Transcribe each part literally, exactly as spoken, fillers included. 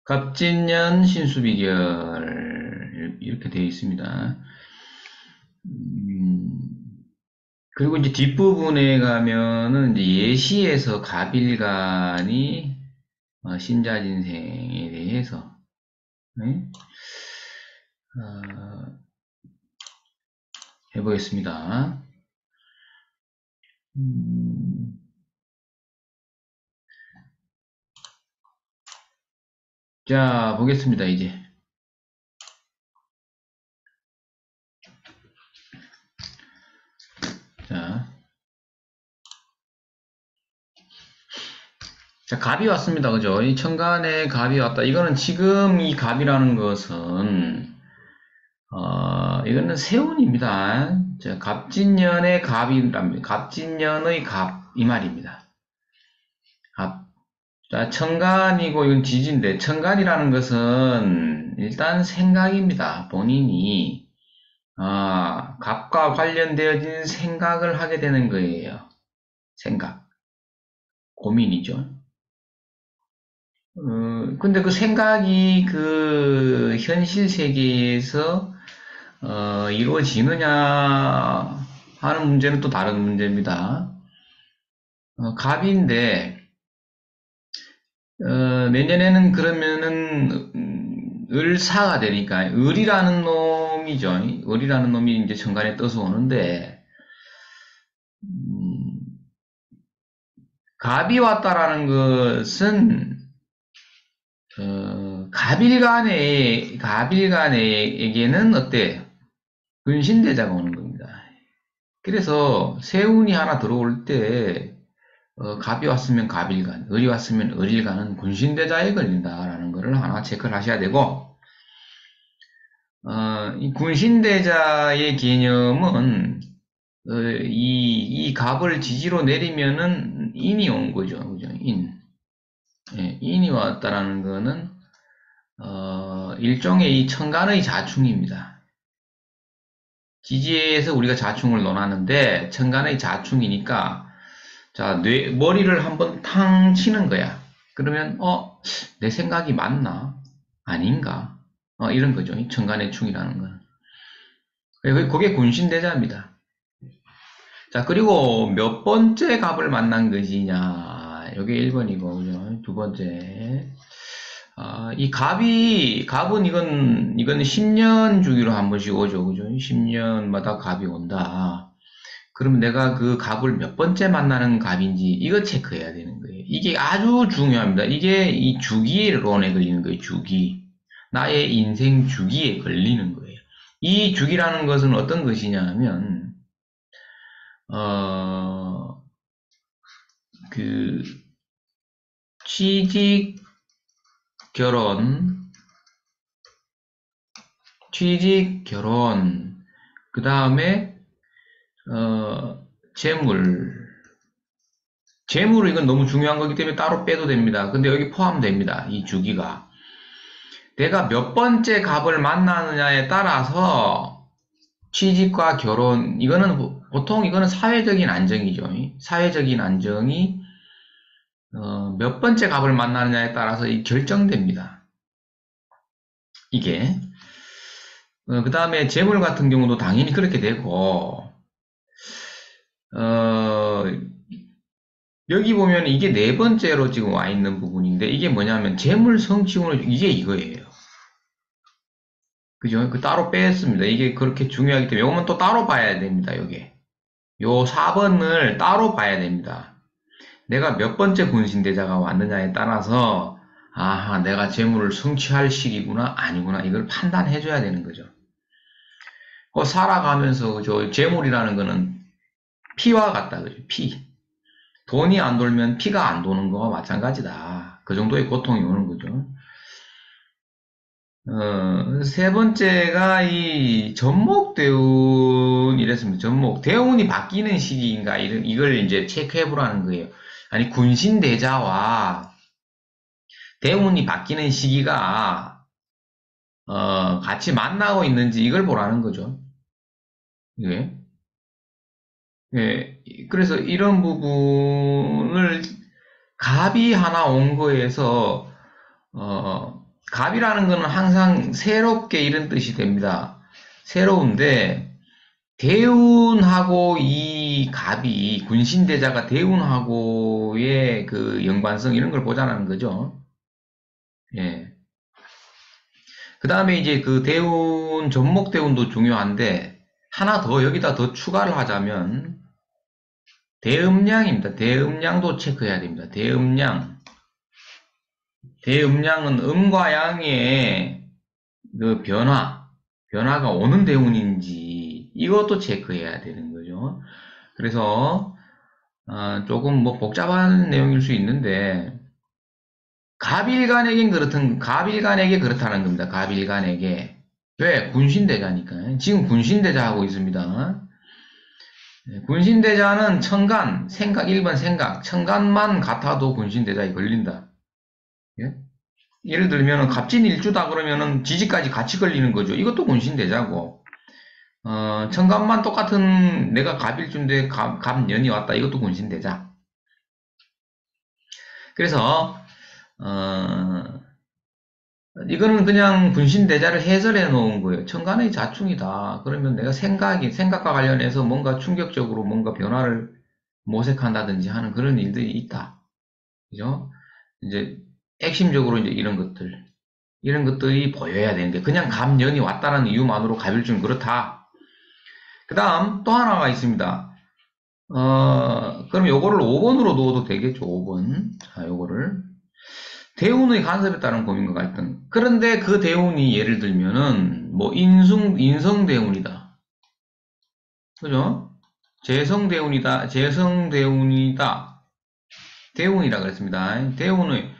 갑진년 신수비결 이렇게 되어 있습니다. 음, 그리고 이제 뒷부분에 가면은 이제 예시에서 갑일간이 어, 신자진생에 대해서 네? 어, 해보겠습니다. 음, 자, 보겠습니다, 이제. 자, 자, 갑이 왔습니다. 그죠? 이 천간에 갑이 왔다. 이거는 지금 이 갑이라는 것은, 어, 이거는 세운입니다. 자, 갑진년의 갑이랍니다. 갑진년의 갑, 이 말입니다. 갑. 자, 천간이고, 이건 지지인데, 천간이라는 것은 일단 생각입니다. 본인이, 아, 갑과 관련되어진 생각을 하게 되는 거예요. 생각. 고민이죠. 어, 근데 그 생각이 그 현실 세계에서 어, 이루어지느냐 하는 문제는 또 다른 문제입니다. 어, 갑인데 어, 내년에는 그러면은 음, 을사가 되니까 을이라는 놈이죠. 을이라는 놈이 이제 천간에 떠서 오는데 음, 갑이 왔다라는 것은 어, 갑일간에 갑일간에게는 어때? 근신대자가 오는 겁니다. 그래서 세운이 하나 들어올 때 어, 갑이 왔으면 갑일간, 을이 왔으면 을일간은 군신대자에 걸린다라는 것을 하나 체크를 하셔야 되고 어, 이 군신대자의 개념은 어, 이, 이 갑을 지지로 내리면은 인이 온 거죠. 그죠? 인. 예, 인이 왔다라는 거는 어, 일종의 이 천간의 자충입니다. 지지에서 우리가 자충을 논하는데 천간의 자충이니까 자, 뇌, 머리를 한번 탕 치는 거야. 그러면, 어, 내 생각이 맞나? 아닌가? 어, 이런 거죠. 이 천간의 충이라는 건. 그게 군신대자입니다. 자, 그리고 몇 번째 갑을 만난 것이냐. 이게 일 번이고, 그죠? 두 번째. 아, 이 갑이, 갑은 이건, 이건 십 년 주기로 한 번씩 오죠. 그죠? 십 년마다 갑이 온다. 그럼 내가 그 갑을 몇 번째 만나는 갑인지 이거 체크해야 되는 거예요. 이게 아주 중요합니다. 이게 이 주기론에 걸리는 거예요. 주기. 나의 인생 주기에 걸리는 거예요. 이 주기라는 것은 어떤 것이냐 하면 어, 그 취직, 결혼, 취직, 결혼, 그 다음에 어, 재물, 재물은 이건 너무 중요한 거기 때문에 따로 빼도 됩니다. 근데 여기 포함됩니다. 이 주기가. 내가 몇 번째 갑을 만나느냐에 따라서 취직과 결혼, 이거는 보통 이거는 사회적인 안정이죠. 사회적인 안정이 어, 몇 번째 갑을 만나느냐에 따라서 결정됩니다. 이게 어, 그 다음에 재물 같은 경우도 당연히 그렇게 되고 어, 여기 보면 이게 네 번째로 지금 와 있는 부분인데 이게 뭐냐면 재물 성취운을 이게 이거예요. 그죠? 그 따로 뺐습니다. 이게 그렇게 중요하기 때문에 이거는 또 따로 봐야 됩니다. 여기 요 사 번을 따로 봐야 됩니다. 내가 몇 번째 군신대자가 왔느냐에 따라서 아하 내가 재물을 성취할 시기구나 아니구나 이걸 판단해 줘야 되는 거죠. 그 살아가면서 그죠? 재물이라는 거는 피와 같다 그죠? 피. 돈이 안 돌면 피가 안 도는 거와 마찬가지다. 그 정도의 고통이 오는 거죠. 어, 세 번째가 이 전목대운 이랬습니다. 전목. 대운이 바뀌는 시기인가, 이런, 이걸 이제 체크해 보라는 거예요. 아니, 군신대자와 대운이 바뀌는 시기가, 어, 같이 만나고 있는지 이걸 보라는 거죠. 예. 예. 그래서 이런 부분을 갑이 하나 온 거에서, 어, 갑이라는 거는 항상 새롭게 이런 뜻이 됩니다. 새로운데, 대운하고 이 갑이, 군신대자가 대운하고의 그 연관성 이런 걸 보자는 거죠. 예. 그 다음에 이제 그 대운, 전목대운도 중요한데, 하나 더 여기다 더 추가를 하자면, 대음량입니다. 대음량도 체크해야 됩니다. 대음량. 대음량은 음과 양의 그 변화, 변화가 오는 대운인지, 이것도 체크해야 되는 거죠. 그래서, 어, 조금 뭐 복잡한 내용일 수 있는데, 갑일간에겐 그렇든, 갑일간에게 그렇다는 겁니다. 갑일간에게. 왜? 군신대자니까. 지금 군신대자 하고 있습니다. 군신대자는 천간, 생각, 일 번 생각. 천간만 같아도 군신대자에 걸린다. 예? 예를 들면, 갑진일주다 그러면은 지지까지 같이 걸리는 거죠. 이것도 군신대자고. 어, 천간만 똑같은 내가 갑일주인데 갑, 갑년이 왔다. 이것도 군신대자. 그래서, 어, 이거는 그냥 군신대자를 해설해 놓은 거예요. 천간의 자충이다. 그러면 내가 생각이, 생각과 관련해서 뭔가 충격적으로 뭔가 변화를 모색한다든지 하는 그런 일들이 있다. 그죠? 이제, 핵심적으로 이제 이런 것들. 이런 것들이 보여야 되는데, 그냥 갑년이 왔다는 이유만으로 갑일주는 그렇다. 그 다음, 또 하나가 있습니다. 어, 그럼 요거를 오 번으로 넣어도 되겠죠, 오 번. 자, 요거를. 대운의 간섭에 따른 고민과 갈등. 그런데 그 대운이 예를 들면은, 뭐, 인승, 인성대운이다. 그죠? 재성대운이다. 재성대운이다. 대운이라 그랬습니다. 대운의,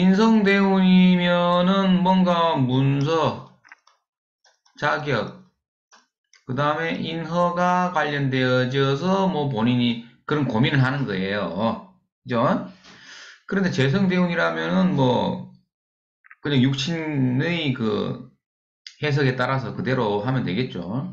인성대운이면은 뭔가 문서, 자격, 그 다음에 인허가 관련되어져서 뭐 본인이 그런 고민을 하는 거예요. 그죠? 그런데 재성대운이라면은 뭐, 그냥 육신의 그 해석에 따라서 그대로 하면 되겠죠.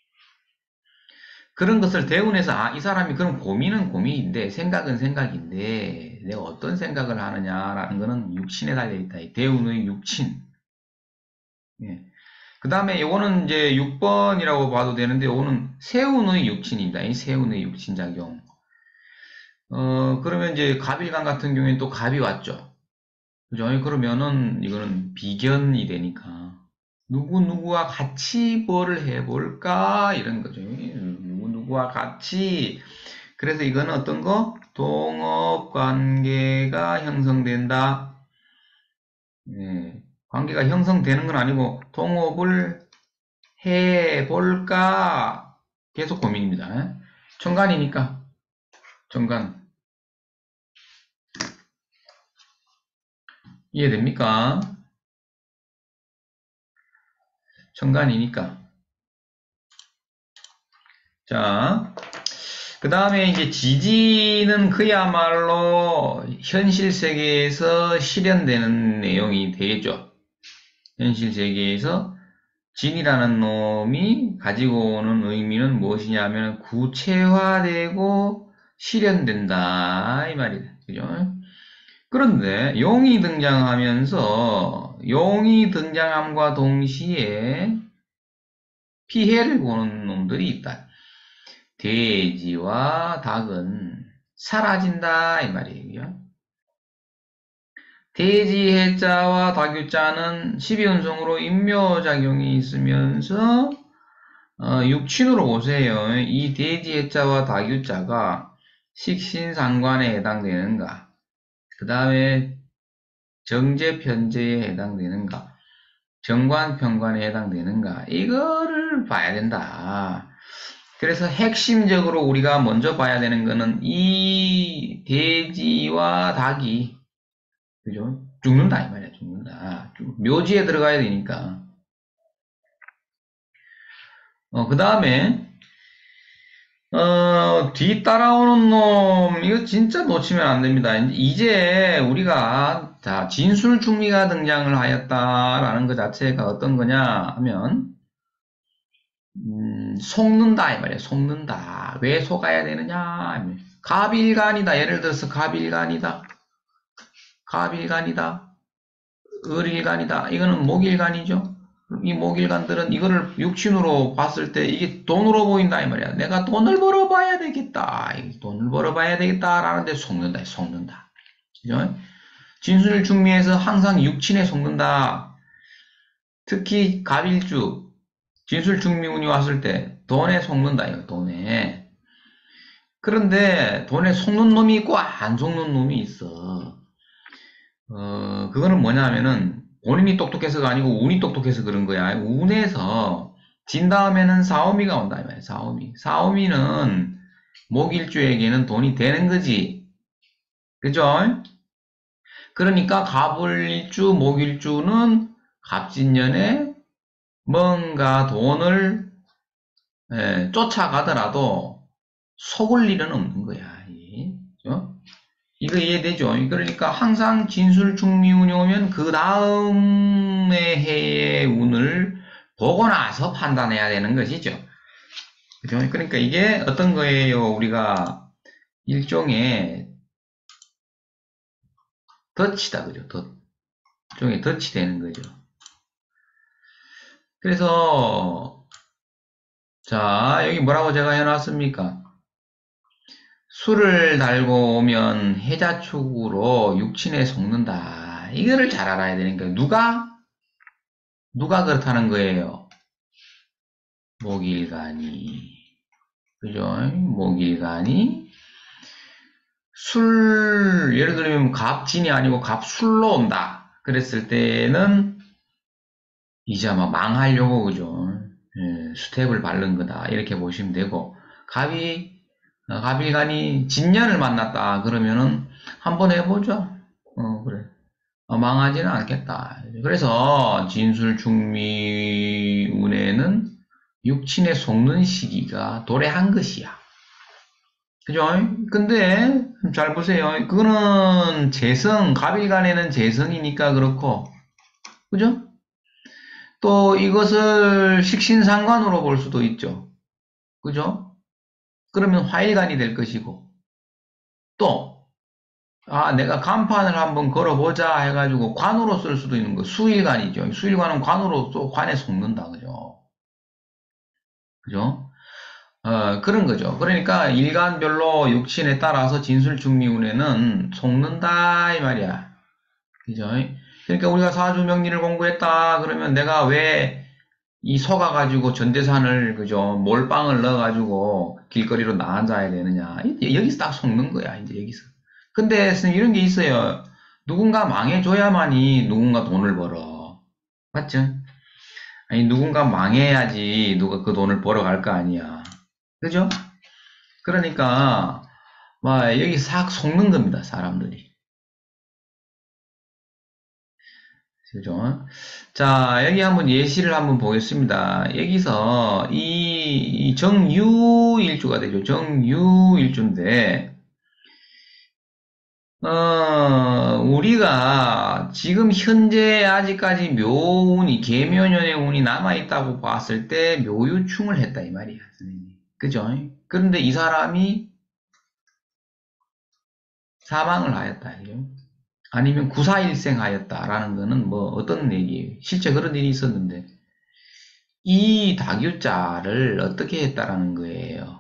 그런 것을 대운에서, 아, 이 사람이 그런 고민은 고민인데, 생각은 생각인데, 내가 어떤 생각을 하느냐라는 거는 육신에 달려있다. 이 대운의 육신. 예. 그 다음에 요거는 이제 육 번이라고 봐도 되는데, 요거는 세운의 육신입니다. 이 세운의 육신작용. 어, 그러면 이제 갑일간 같은 경우에는 또 갑이 왔죠. 그죠? 그러면은 이거는 비견이 되니까. 누구누구와 같이 뭘 해볼까? 이런 거죠. 누구누구와 같이. 그래서 이거는 어떤 거? 동업 관계가 형성된다. 예, 관계가 형성되는 건 아니고, 동업을 해볼까? 계속 고민입니다. 천간이니까. 천간. 이해됩니까? 천간이니까. 자, 그 다음에 이제 지지는 그야말로 현실 세계에서 실현되는 내용이 되겠죠. 현실 세계에서 진이라는 놈이 가지고 오는 의미는 무엇이냐면 구체화되고 실현된다 이 말이다. 그죠? 그런데 용이 등장하면서 용이 등장함과 동시에 피해를 보는 놈들이 있다. 돼지와 닭은 사라진다 이 말이에요. 돼지 해자와 닭유자는 십이운성으로 인묘작용이 있으면서 어, 육친으로 보세요. 이 돼지 해자와 닭유자가 식신상관에 해당되는가? 그 다음에 정제편제에 해당되는가? 정관편관에 해당되는가? 이거를 봐야 된다. 그래서 핵심적으로 우리가 먼저 봐야 되는 거는 이 돼지와 닭이, 그죠? 죽는다, 이 말이야, 죽는다. 묘지에 들어가야 되니까. 어, 그 다음에, 어, 뒤 따라오는 놈, 이거 진짜 놓치면 안 됩니다. 이제 우리가, 자, 진술중미가 등장을 하였다라는 것 자체가 어떤 거냐 하면, 음, 속는다, 이 말이에요. 속는다. 왜 속아야 되느냐? 갑일간이다. 예를 들어서 갑일간이다. 갑일간이다. 을일간이다. 이거는 목일간이죠. 이 목일간들은 이거를 육신으로 봤을 때 이게 돈으로 보인다 이 말이야. 내가 돈을 벌어봐야 되겠다. 돈을 벌어봐야 되겠다라는데 속는다. 속는다. 그죠? 진술중미에서 항상 육친에 속는다. 특히 갑일주 진술중미운이 왔을 때 돈에 속는다. 이거 돈에. 그런데 돈에 속는 놈이 있고 안 속는 놈이 있어. 어, 그거는 뭐냐면은 본인이 똑똑해서가 아니고 운이 똑똑해서 그런 거야. 운에서 진 다음에는 사오미가 온다. 이 말이야. 사오미. 사오미는 목일주에게는 돈이 되는 거지. 그죠? 그러니까 갑을일주, 목일주는 갑진년에 뭔가 돈을 예, 쫓아가더라도 속을 일은 없는 거야. 그죠? 이거 이해되죠? 그러니까 항상 진술중미운이 오면 그 다음의 해의 운을 보고 나서 판단해야 되는 것이죠. 그죠? 그러니까 이게 어떤 거예요? 우리가 일종의 덫이다. 그죠? 덫. 일종의 덫이 되는 거죠. 그래서 자, 여기 뭐라고 제가 해놨습니까? 술을 달고 오면 해자축으로 육친에 속는다. 이거를 잘 알아야 되는 거예요. 누가? 누가 그렇다는 거예요? 목일간이. 그죠? 목일간이 술, 예를 들면 갑진이 아니고 갑술로 온다. 그랬을 때는 이제 아마 망하려고, 그죠? 예, 스텝을 바른 거다. 이렇게 보시면 되고, 갑이, 어, 갑일간이 진년을 만났다. 그러면은 한번 해보죠. 어, 그래. 어, 망하지는 않겠다. 그래서 진술중미운에는 육친에 속는 시기가 도래한 것이야. 그죠? 근데 잘 보세요. 그거는 재성, 갑일간에는 재성이니까 그렇고, 그죠? 또 이것을 식신상관으로 볼 수도 있죠. 그죠? 그러면 화일간이 될 것이고, 또, 아, 내가 간판을 한번 걸어보자 해가지고 관으로 쓸 수도 있는 거, 수일간이죠. 수일간은 관으로 또 관에 속는다. 그죠? 그죠? 어, 그런 거죠. 그러니까 일간별로 육신에 따라서 진술중미운에는 속는다 이 말이야. 그죠? 그러니까 우리가 사주명리를 공부했다 그러면 내가 왜 이 속아가지고 전재산을 그죠 몰빵을 넣어가지고 길거리로 나앉아야 되느냐 이제 여기서 딱 속는 거야 이제 여기서. 근데 선생님 이런 게 있어요. 누군가 망해줘야만이 누군가 돈을 벌어. 맞죠? 아니 누군가 망해야지 누가 그 돈을 벌어갈 거 아니야. 그죠? 그러니까 막 여기 싹 속는 겁니다 사람들이. 그죠? 자, 여기 한번 예시를 한번 보겠습니다. 여기서 이, 이 정유일주가 되죠. 정유일주인데, 어, 우리가 지금 현재 아직까지 묘운이, 계묘년의 운이 남아있다고 봤을 때 묘유충을 했다, 이 말이야, 선생님. 그죠? 그런데 이 사람이 사망을 하였다, 그죠? 아니면 구사일생 하였다라는 거는 뭐 어떤 얘기예요? 실제 그런 일이 있었는데, 이 다규자를 어떻게 했다라는 거예요.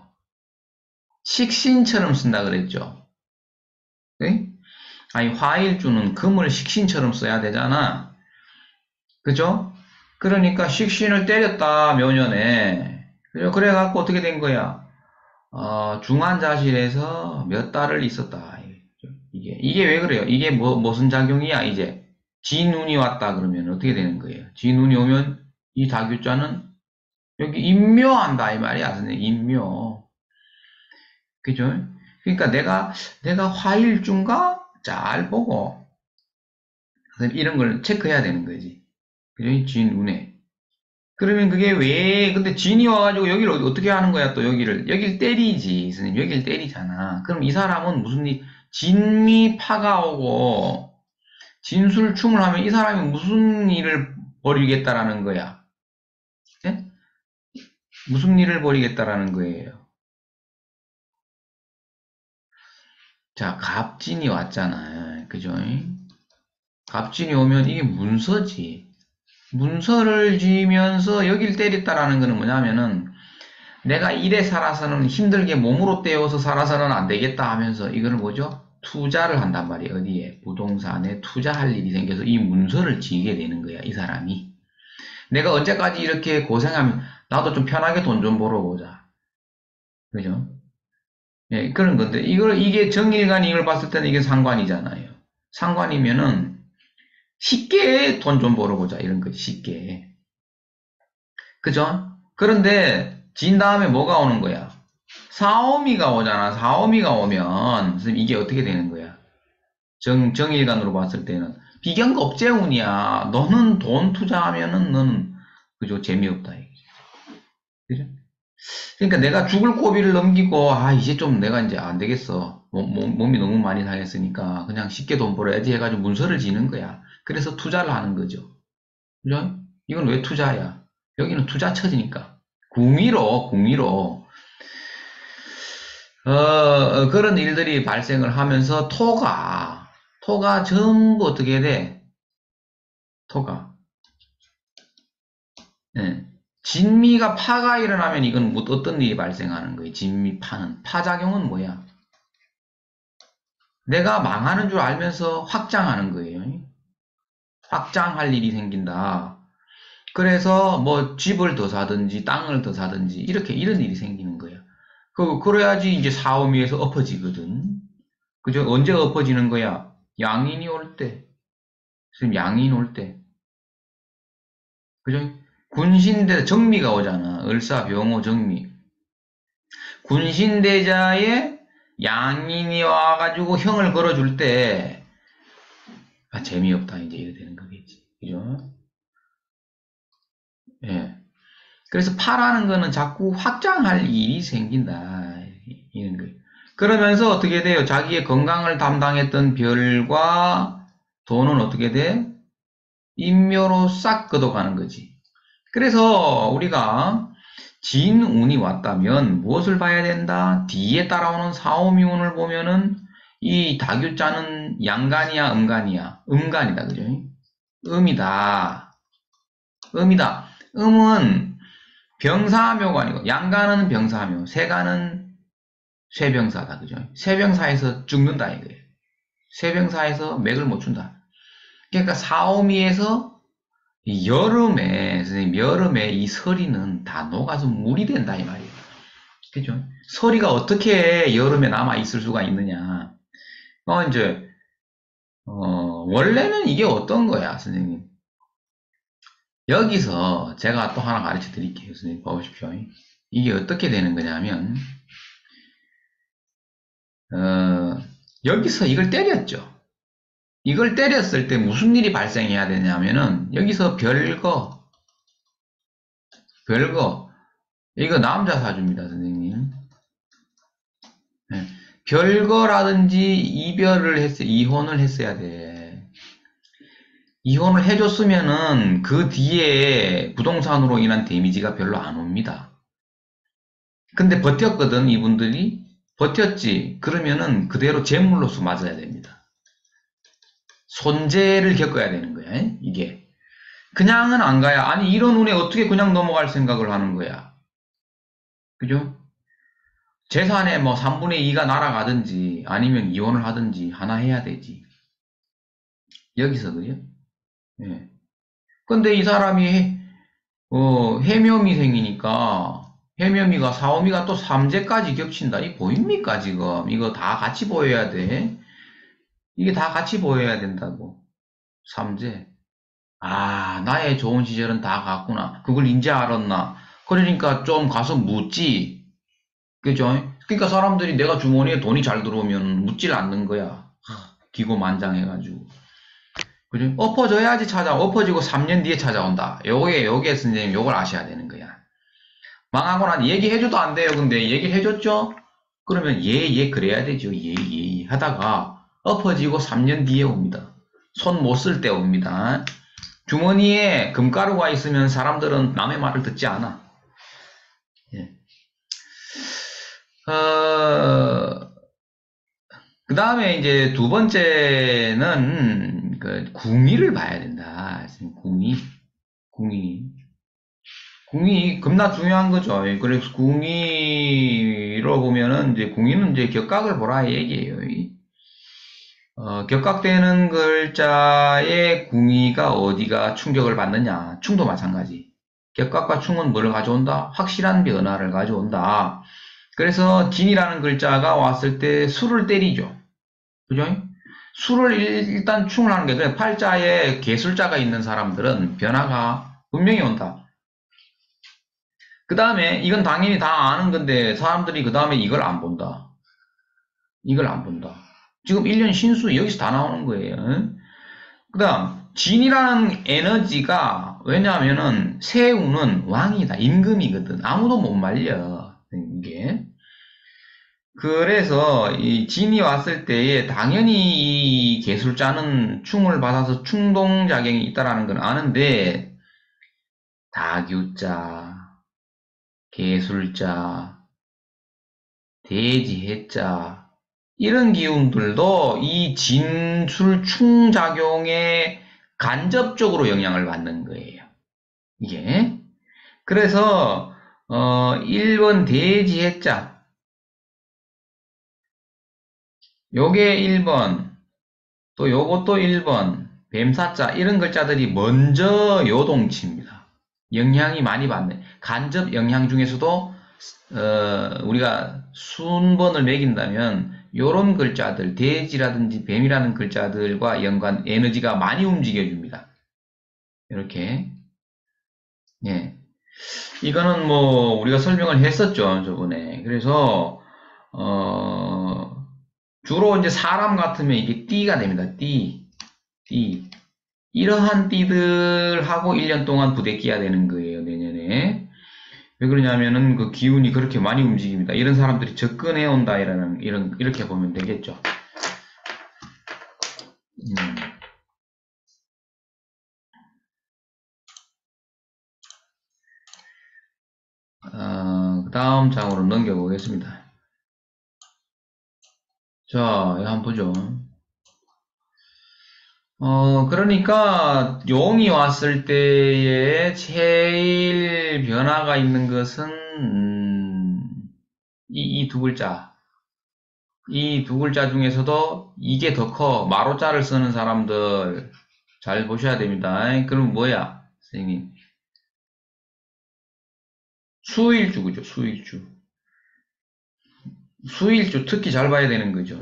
식신처럼 쓴다 그랬죠. 네? 아니 화일주는 금을 식신처럼 써야 되잖아. 그죠? 그러니까 식신을 때렸다 묘년에. 그죠? 그래갖고 어떻게 된 거야? 어, 중환자실에서 몇 달을 있었다. 이게 이게 왜 그래요? 이게 뭐 무슨 작용이야? 이제 진운이 왔다 그러면 어떻게 되는 거예요? 진운이 오면 이 다규자는 여기 임묘한다 이 말이야, 선생님. 임묘. 그죠? 그러니까 내가 내가 화일주인가 잘 보고 선생님 이런 걸 체크해야 되는 거지. 그죠? 진운에. 그러면 그게 왜 근데 진이 와가지고 여기를 어떻게 하는 거야? 또 여기를 여기를 때리지, 선생님. 여기를 때리잖아. 그럼 이 사람은 무슨 일 진미파가 오고 진술충을 하면 이 사람이 무슨 일을 벌이겠다라는 거야? 예? 무슨 일을 벌이겠다라는 거예요? 자, 갑진이 왔잖아요. 그죠? 갑진이 오면 이게 문서지. 문서를 쥐면서 여길 때렸다라는 거는 뭐냐면은 내가 일에 살아서는 힘들게 몸으로 때워서 살아서는 안 되겠다 하면서 이거는 뭐죠? 투자를 한단 말이에요. 어디에? 부동산에 투자할 일이 생겨서 이 문서를 지게 되는 거야, 이 사람이. 내가 언제까지 이렇게 고생하면 나도 좀 편하게 돈 좀 벌어보자. 그죠? 예, 그런 건데, 이걸, 이게 정일간이 이걸 봤을 때는 이게 상관이잖아요. 상관이면은 쉽게 돈 좀 벌어보자. 이런 거지, 쉽게. 그죠? 그런데 진 다음에 뭐가 오는 거야? 사오미가 오잖아. 사오미가 오면 선생님 이게 어떻게 되는 거야? 정, 정일간으로 봤을 때는 비경겁재운이야. 너는 돈 투자하면은 너는 그죠? 재미없다. 이게. 그죠? 그러니까 내가 죽을 고비를 넘기고 아 이제 좀 내가 이제 안 되겠어. 몸, 몸, 몸이 너무 많이 상했으니까 그냥 쉽게 돈 벌어야지 해가지고 문서를 지는 거야. 그래서 투자를 하는 거죠. 그죠? 이건 왜 투자야? 여기는 투자 처지니까. 궁위로, 궁위로. 어, 어, 그런 일들이 발생을 하면서 토가, 토가 전부 어떻게 돼? 토가. 예. 진미가 파가 일어나면 이건 뭐 어떤 일이 발생하는 거예요? 진미 파는. 파작용은 뭐야? 내가 망하는 줄 알면서 확장하는 거예요. 확장할 일이 생긴다. 그래서 뭐 집을 더 사든지 땅을 더 사든지 이렇게 이런 일이 생기는 거야. 그, 그래야지 이제 사오미에서 엎어지거든. 그죠? 언제 엎어지는 거야? 양인이 올 때. 지금 양인 올 때. 그죠? 군신대, 정미가 오잖아. 을사, 병호, 정미. 군신대자에 양인이 와가지고 형을 걸어줄 때, 아, 재미없다. 이제 이래 되는 거겠지. 그죠? 예. 그래서 파라는 거는 자꾸 확장할 일이 생긴다. 이런 거예요. 그러면서 어떻게 돼요? 자기의 건강을 담당했던 별과 돈은 어떻게 돼? 인묘로 싹 걷어가는 거지. 그래서 우리가 진운이 왔다면 무엇을 봐야 된다? 뒤에 따라오는 사오미운을 보면은 이 다교자는 양간이야, 음간이야? 음간이다, 그죠? 음이다. 음이다. 음은 병사묘가 아니고 양간은 병사묘, 세간은 쇠병사다, 그죠? 쇠병사에서 죽는다 이거예요. 쇠병사에서 맥을 못 준다. 그러니까 사오미에서 여름에, 선생님, 여름에 이 서리는 다 녹아서 물이 된다, 이 말이에요. 그죠? 서리가 어떻게 여름에 남아있을 수가 있느냐. 어, 이제, 어, 원래는 이게 어떤 거야, 선생님? 여기서 제가 또 하나 가르쳐 드릴게요, 선생님. 봐보십시오. 이게 어떻게 되는 거냐면, 어, 여기서 이걸 때렸죠. 이걸 때렸을 때 무슨 일이 발생해야 되냐면은, 여기서 별거, 별거, 이거 남자 사주입니다, 선생님. 네. 별거라든지 이별을 했어, 이혼을 했어야 돼. 이혼을 해줬으면은 그 뒤에 부동산으로 인한 데미지가 별로 안 옵니다. 근데 버텼거든, 이분들이. 버텼지. 그러면은 그대로 재물로서 맞아야 됩니다. 손재를 겪어야 되는 거야, 이게. 그냥은 안 가야. 아니, 이런 운에 어떻게 그냥 넘어갈 생각을 하는 거야. 그죠? 재산의 뭐 삼분의 이가 날아가든지 아니면 이혼을 하든지 하나 해야 되지. 여기서 그래요? 예. 근데 이 사람이 어, 해묘미생이니까 해묘미가 사오미가 또 삼재까지 겹친다. 이 보입니까 지금? 이거 다 같이 보여야 돼. 이게 다 같이 보여야 된다고. 삼재. 아, 나의 좋은 시절은 다 갔구나. 그걸 인제 알았나? 그러니까 좀 가서 묻지. 그죠? 그러니까 사람들이 내가 주머니에 돈이 잘 들어오면 묻질 않는 거야. 기고만장해가지고. 그죠? 엎어져야지 찾아. 엎어지고 삼 년 뒤에 찾아온다. 요게, 요게 선생님, 요걸 아셔야 되는 거야. 망하고 난 얘기해줘도 안 돼요. 근데 얘기를 해줬죠? 그러면 예, 예, 그래야 되죠. 예, 예, 예. 하다가 엎어지고 삼 년 뒤에 옵니다. 손 못 쓸 때 옵니다. 주머니에 금가루가 있으면 사람들은 남의 말을 듣지 않아. 예. 어, 그 다음에 이제 두 번째는 그 궁의를 봐야 된다. 궁의, 궁의, 궁의 겁나 중요한 거죠. 그래서 궁의로 보면은 이제 궁의는 이제 격각을 보라 얘기예요. 어, 격각되는 글자의 궁의가 어디가 충격을 받느냐. 충도 마찬가지. 격각과 충은 뭘 가져온다? 확실한 변화를 가져온다. 그래서 진이라는 글자가 왔을 때 수를 때리죠. 그죠? 수를 일단 충을 하는 게 그래. 팔자에 개술자가 있는 사람들은 변화가 분명히 온다. 그 다음에 이건 당연히 다 아는 건데 사람들이 그 다음에 이걸 안 본다. 이걸 안 본다. 지금 일 년 신수 여기서 다 나오는 거예요. 그 다음 진이라는 에너지가 왜냐하면은 세운은 왕이다. 임금이거든. 아무도 못 말려. 이게. 그래서 이 진이 왔을 때에 당연히 이 개술자는 충을 받아서 충동작용이 있다라는 건 아는데 다규자, 개술자, 대지해자 이런 기운들도 이 진술충작용에 간접적으로 영향을 받는 거예요. 이게. 그래서 어 일 번 대지해자 요게 일 번 또 요것도 일 번 뱀사자 이런 글자들이 먼저 요동칩니다. 영향이 많이 받네. 간접 영향 중에서도 어, 우리가 순번을 매긴다면 요런 글자들 돼지라든지 뱀이라는 글자들과 연관 에너지가 많이 움직여줍니다. 이렇게 예. 이거는 뭐 우리가 설명을 했었죠 저번에. 그래서 어, 주로 이제 사람 같으면 이게 띠가 됩니다. 띠, 띠. 이러한 띠들하고 일 년 동안 부대끼야 되는 거예요 내년에. 왜 그러냐면은 그 기운이 그렇게 많이 움직입니다. 이런 사람들이 접근해 온다 이런 이런 이렇게 보면 되겠죠. 음. 어, 그 다음 장으로 넘겨보겠습니다. 자, 이거 한번 보죠. 어, 그러니까 용이 왔을 때에 제일 변화가 있는 것은 음, 이, 이 두 글자. 이 두 글자 중에서도 이게 더 커. 마로자를 쓰는 사람들 잘 보셔야 됩니다. 그럼 뭐야, 선생님? 수일주, 그죠? 수일주. 수일주 특히 잘 봐야 되는 거죠.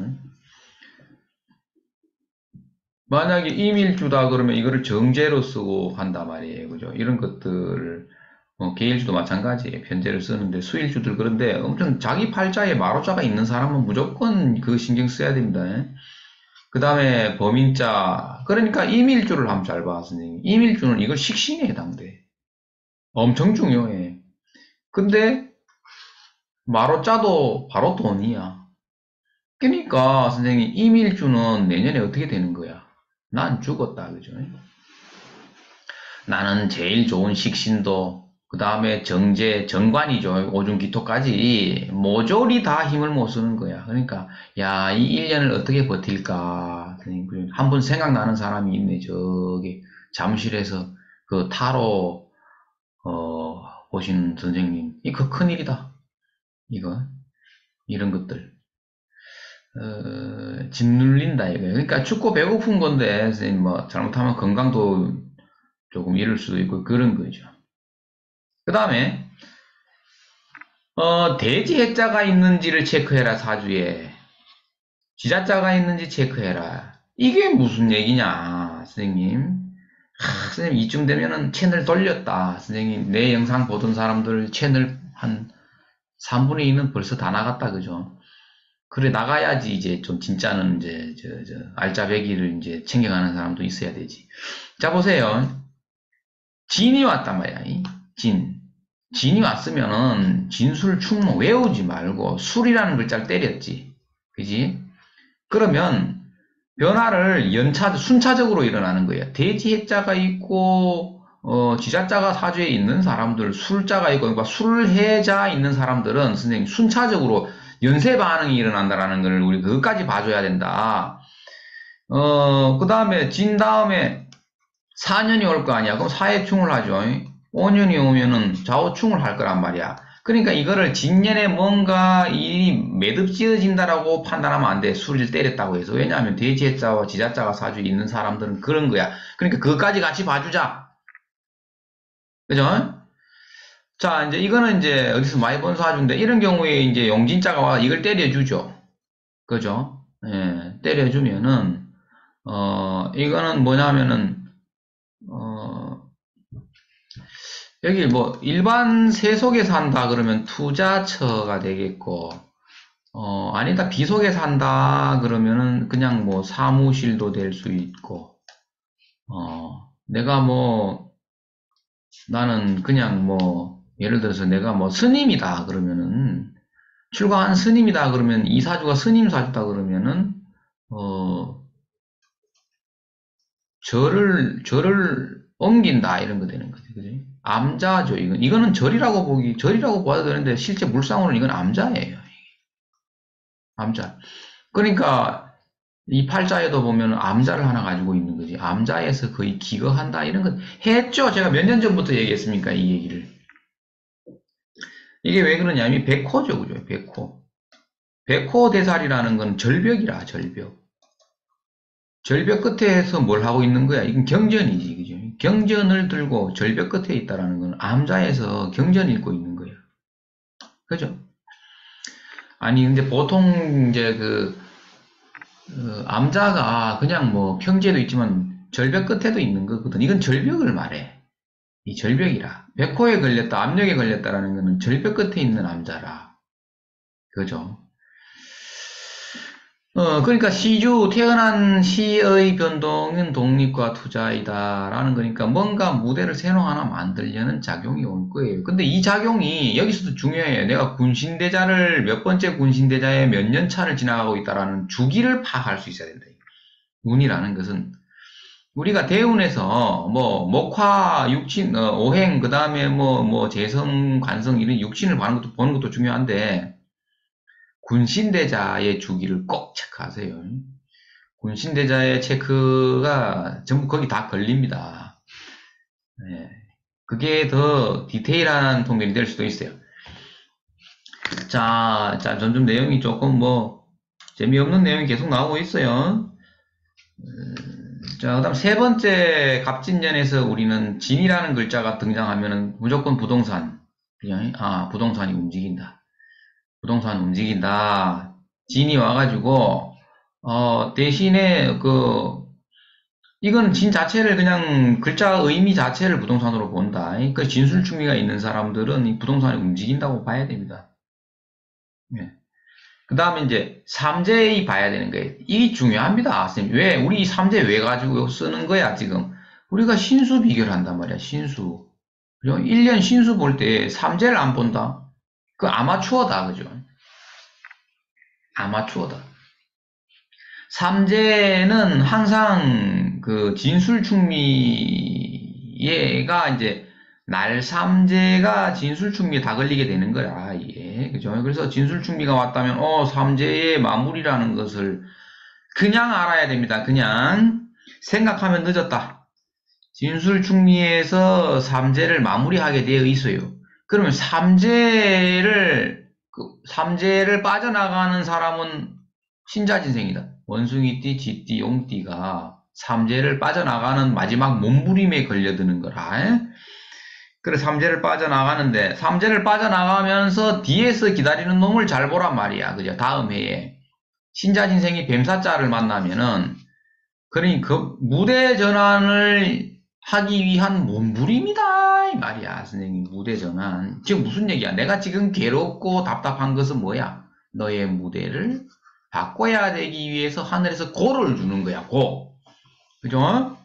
만약에 임일주다 그러면 이거를 정제로 쓰고 한단 말이에요. 그죠? 이런 것들, 어, 계일주도 마찬가지예요. 편제를 쓰는데 수일주들 그런데 엄청 자기 팔자에 마로자가 있는 사람은 무조건 그 신경 써야 됩니다. 그 다음에 범인자. 그러니까 임일주를 한번 잘 봐, 선생님. 임일주는 이걸 식신에 해당돼. 엄청 중요해. 근데 마로자도 바로 돈이야. 그러니까 선생님 임일주는 내년에 어떻게 되는 거야? 난 죽었다, 그죠? 나는 제일 좋은 식신도 그 다음에 정제, 정관이죠. 오중기토까지 모조리 다 힘을 못 쓰는 거야. 그러니까 야, 이 일 년을 어떻게 버틸까? 한번 생각나는 사람이 있네. 저기 잠실에서 그 타로 어, 보신 선생님. 이거 큰일이다. 이거 이런 것들. 어, 짓눌린다 이거예요. 그러니까 춥고 배고픈 건데 선생님 뭐 잘못하면 건강도 조금 잃을 수도 있고 그런 거죠. 그 다음에 어, 돼지 해자가 있는지를 체크해라. 사주에 지자자가 있는지 체크해라. 이게 무슨 얘기냐 선생님. 하, 선생님 이쯤 되면은 채널 돌렸다. 선생님 내 영상 보던 사람들 채널 한 삼분의 이는 벌써 다 나갔다 그죠. 그래 나가야지 이제 좀 진짜는 이제 저, 저 알짜배기를 이제 챙겨가는 사람도 있어야 되지. 자 보세요. 진이 왔단 말이야. 진. 진이 왔으면은 진술 충무 외우지 말고 술이라는 글자를 때렸지. 그지? 그러면 변화를 연차 순차적으로 일어나는 거예요. 돼지 해자가 있고 어, 지자자가 사주에 있는 사람들, 술자가 있고 그러니까 술해자 있는 사람들은 선생님 순차적으로 연쇄 반응이 일어난다라는 걸 우리 그것까지 봐줘야 된다. 어, 그 다음에 진 다음에 사 년이 올 거 아니야. 그럼 사회충을 하죠. 오 년이 오면은 좌우충을 할 거란 말이야. 그러니까 이거를 진년에 뭔가 일이 매듭지어진다라고 판단하면 안 돼. 수리를 때렸다고 해서. 왜냐하면 대지해자와 지자자가 사주에 있는 사람들은 그런 거야. 그러니까 그것까지 같이 봐주자. 그죠? 자, 이제 이거는 이제 어디서 많이 본 사주인데 이런 경우에 이제 용진자가 와 이걸 때려주죠. 그죠? 예, 때려주면은 어, 이거는 뭐냐면은 어, 여기 뭐 일반 세속에 산다 그러면 투자처가 되겠고 어 아니다 비속에 산다 그러면은 그냥 뭐 사무실도 될 수 있고 어 내가 뭐 나는 그냥 뭐 예를 들어서 내가 뭐 스님이다 그러면은 출가한 스님이다 그러면 이 사주가 스님 사주다 그러면은 어 절을 절을 옮긴다 이런 거 되는 거지, 그지? 암자죠. 이건 이거는 절이라고 보기 절이라고 봐도 되는데 실제 물상으로는 이건 암자예요. 암자. 그러니까 이 팔자에도 보면 암자를 하나 가지고 있는 거지. 암자에서 거의 기거한다 이런 거 했죠. 제가 몇 년 전부터 얘기했습니까? 이 얘기를. 이게 왜 그러냐면 백호죠, 그죠? 백호. 백호 대살이라는 건 절벽이라 절벽. 절벽 끝에서 뭘 하고 있는 거야? 이건 경전이지, 그죠? 경전을 들고 절벽 끝에 있다라는 건 암자에서 경전 읽고 있는 거야. 그죠? 아니, 근데 보통 이제 그, 어, 암자가 그냥 뭐 평지에도 있지만 절벽 끝에도 있는 거거든. 이건 절벽을 말해. 이 절벽이라. 백호에 걸렸다, 압력에 걸렸다라는 거는 절벽 끝에 있는 암자라. 그죠? 어, 그러니까 시주, 태어난 시의 변동은 독립과 투자이다라는 거니까 뭔가 무대를 새로 하나 만들려는 작용이 올 거예요. 근데 이 작용이 여기서도 중요해요. 내가 군신대자를 몇 번째 군신대자에 몇 년 차를 지나가고 있다라는 주기를 파악할 수 있어야 된다. 운이라는 것은 우리가 대운에서 뭐 목화, 육신, 어, 오행, 그 다음에 뭐, 뭐 재성, 관성 이런 육신을 보는 것도, 보는 것도 중요한데 군신대자의 주기를 꼭 체크하세요. 군신대자의 체크가 전부 거기 다 걸립니다. 네. 그게 더 디테일한 통계이 될 수도 있어요. 자, 자, 점점 내용이 조금 뭐, 재미없는 내용이 계속 나오고 있어요. 자, 그 다음 세 번째 갑진년에서 우리는 진이라는 글자가 등장하면은 무조건 부동산. 그냥, 아, 부동산이 움직인다. 부동산 움직인다. 진이 와가지고, 어, 대신에 그, 이건 진 자체를 그냥 글자 의미 자체를 부동산으로 본다. 그 진술충미가 있는 사람들은 이 부동산이 움직인다고 봐야 됩니다. 예. 그 다음에 이제 삼재의 봐야 되는 거예요. 이게 중요합니다. 선생님. 왜? 우리 삼재 왜 가지고 쓰는 거야, 지금? 우리가 신수 비교를 한단 말이야, 신수. 그죠? 일 년 신수 볼 때 삼재를 안 본다? 그 아마추어다, 그죠? 아마추어다. 삼재는 항상 그 진술충미가 이제 날삼재가 진술충미에 다 걸리게 되는 거야, 이게. 그죠? 그래서 진술충미가 왔다면, 어, 삼재의 마무리라는 것을 그냥 알아야 됩니다. 그냥 생각하면 늦었다. 진술충미에서 삼재를 마무리하게 되어 있어요. 그러면 삼재를, 그 삼재를 빠져나가는 사람은 신자진생이다. 원숭이띠, 쥐띠, 용띠가 삼재를 빠져나가는 마지막 몸부림에 걸려드는 거라. 그래 삼재를 빠져나가는데 삼재를 빠져나가면서 뒤에서 기다리는 놈을 잘 보란 말이야. 그죠? 다음 해에 신자진생이 뱀사자를 만나면은 그러니 그 무대 전환을 하기 위한 몸부림이다 이 말이야. 선생님 무대 전환. 지금 무슨 얘기야? 내가 지금 괴롭고 답답한 것은 뭐야? 너의 무대를 바꿔야 되기 위해서 하늘에서 고를 주는 거야, 고. 그죠?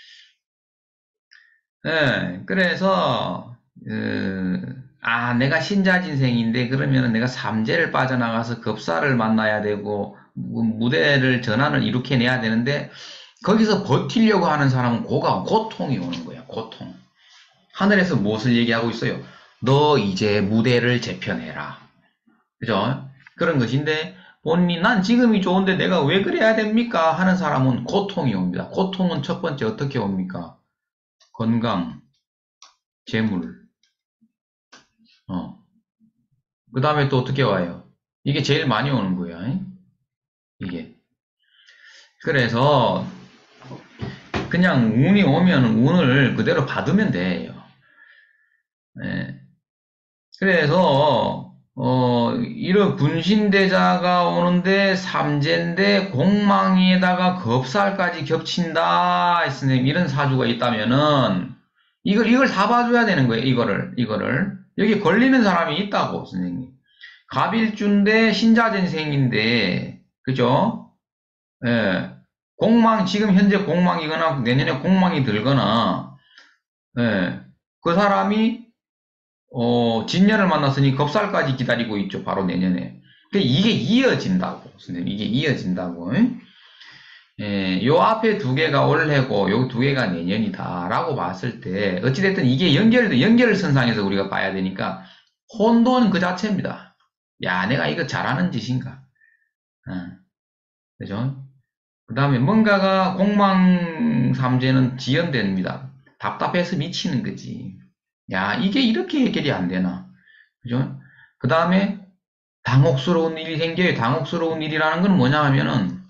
예, 그래서, 어, 아, 내가 신자진생인데, 그러면 내가 삼재를 빠져나가서 급사를 만나야 되고, 무대를 전환을 일으켜내야 되는데, 거기서 버티려고 하는 사람은 고가, 고통이 오는 거야, 고통. 하늘에서 무엇을 얘기하고 있어요? 너 이제 무대를 재편해라. 그죠? 그런 것인데, 본인이 난 지금이 좋은데 내가 왜 그래야 됩니까? 하는 사람은 고통이 옵니다. 고통은 첫 번째 어떻게 옵니까? 건강, 재물, 어. 그 다음에 또 어떻게 와요? 이게 제일 많이 오는 거야. 잉? 이게. 그래서 그냥 운이 오면 운을 그대로 받으면 돼요. 예. 그래서 어 이런 군신대자가 오는데 삼재인데 공망에다가 겁살까지 겹친다 선생님 이런 사주가 있다면은 이걸 이걸 다 봐줘야 되는 거예요. 이거를 이거를 여기 걸리는 사람이 있다고 선생님. 갑일주인데 신자전생인데 그죠? 예. 공망 지금 현재 공망이거나 내년에 공망이 들거나 예. 그 사람이 어, 진년을 만났으니 겁살까지 기다리고 있죠. 바로 내년에. 근데 이게 이어진다고. 선생님, 이게 이어진다고. 예, 요 앞에 두 개가 올해고, 요 두 개가 내년이다. 라고 봤을 때, 어찌됐든 이게 연결, 연결선상에서 우리가 봐야 되니까, 혼돈 그 자체입니다. 야, 내가 이거 잘하는 짓인가. 어, 그죠? 그 다음에 뭔가가 공망삼재는 지연됩니다. 답답해서 미치는 거지. 야, 이게 이렇게 해결이 안 되나. 그죠? 그 다음에 당혹스러운 일이 생겨요. 당혹스러운 일이라는 건 뭐냐 하면은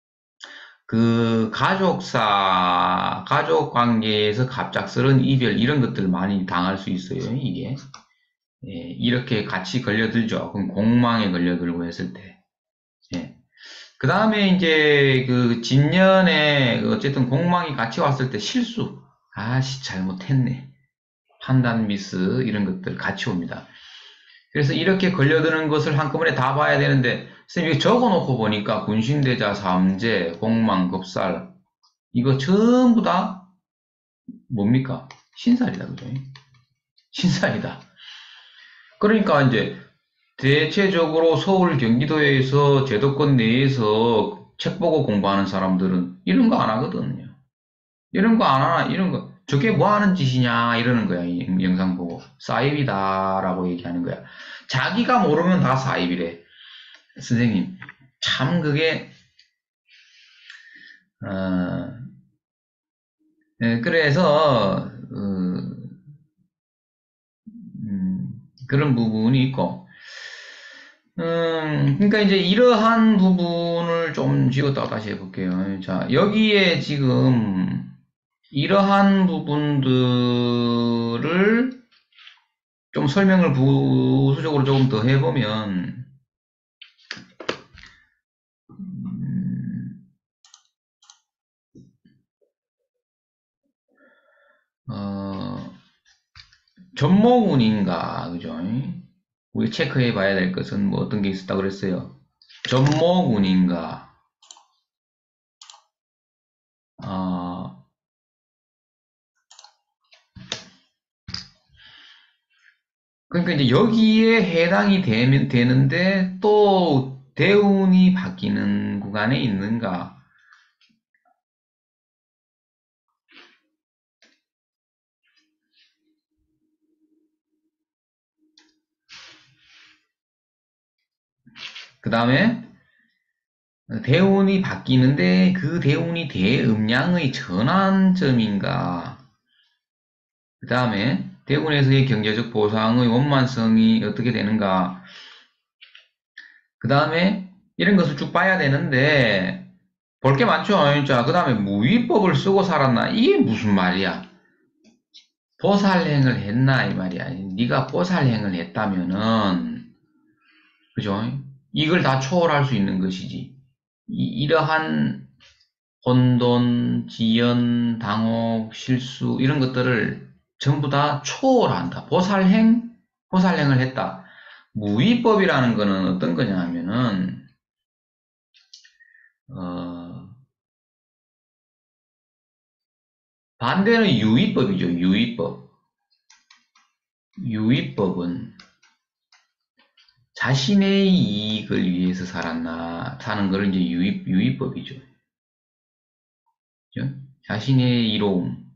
그 가족사, 가족 관계에서 갑작스러운 이별 이런 것들 많이 당할 수 있어요. 이게 예, 이렇게 같이 걸려들죠. 그럼 공망에 걸려들고 했을 때. 예. 그 다음에 이제 그 진년에 어쨌든 공망이 같이 왔을 때 실수. 아씨 잘못했네. 판단 미스 이런 것들 같이 옵니다. 그래서 이렇게 걸려드는 것을 한꺼번에 다 봐야 되는데 선생님이 적어놓고 보니까 군신대자, 삼재, 공망, 겁살 이거 전부 다 뭡니까? 신살이다. 그죠? 신살이다. 그러니까 이제 대체적으로 서울 경기도에서 제도권 내에서 책 보고 공부하는 사람들은 이런 거 안 하거든요. 이런 거 안 하나, 이런 거, 저게 뭐 하는 짓이냐, 이러는 거야, 이 영상 보고. 사입이다, 라고 얘기하는 거야. 자기가 모르면 다 사입이래. 선생님, 참 그게, 어, 예, 그래서, 어, 음, 그런 부분이 있고, 음, 그러니까 이제 이러한 부분을 좀 지웠다가 다시 해볼게요. 자, 여기에 지금 이러한 부분들을 좀 설명을 부수적으로 조금 더 해보면, 음, 어, 전모운인가, 그죠? 우리 체크해 봐야 될 것은 뭐 어떤 게 있었다 그랬어요. 전모운인가, 어, 그러니까 이제 여기에 해당이 되면 되는데 또 대운이 바뀌는 구간에 있는가. 그 다음에 대운이 바뀌는데 그 대운이 대음양의 전환점인가. 그 다음에 대운에서의 경제적 보상의 원만성이 어떻게 되는가. 그 다음에 이런 것을 쭉 봐야 되는데 볼 게 많죠. 자, 그 다음에 무위법을 쓰고 살았나. 이게 무슨 말이야. 보살행을 했나 이 말이야. 네가 보살행을 했다면은 그죠? 이걸 다 초월할 수 있는 것이지. 이, 이러한 혼돈, 지연, 당혹, 실수 이런 것들을 전부 다 초월한다. 보살행, 보살행을 했다. 무위법이라는 거는 어떤 거냐 하면은 어, 반대는 유위법이죠. 유위법. 유위법은 자신의 이익을 위해서 살았나 사는 거를 이제 유위, 유위법이죠. 그죠? 자신의 이로움,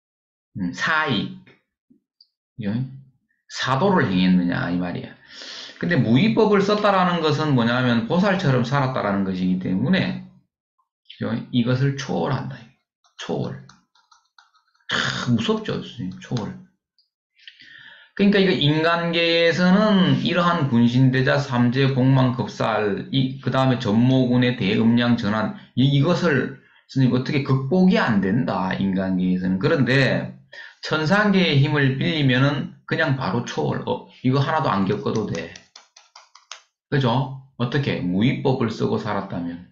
음, 사익, 그죠? 사도를 행했느냐 이 말이야. 근데 무위법을 썼다라는 것은 뭐냐면 보살처럼 살았다라는 것이기 때문에 이것을 초월한다. 초월. 참 무섭죠, 초월. 그러니까 이거 인간계에서는 이러한 군신대자 삼재 복망급살, 그 다음에 전모군의 대음량 전환, 이, 이것을 스님 어떻게 극복이 안 된다, 인간계에서는. 그런데 천상계의 힘을 빌리면은 그냥 바로 초월, 어, 이거 하나도 안 겪어도 돼. 그죠? 어떻게? 무위법을 쓰고 살았다면.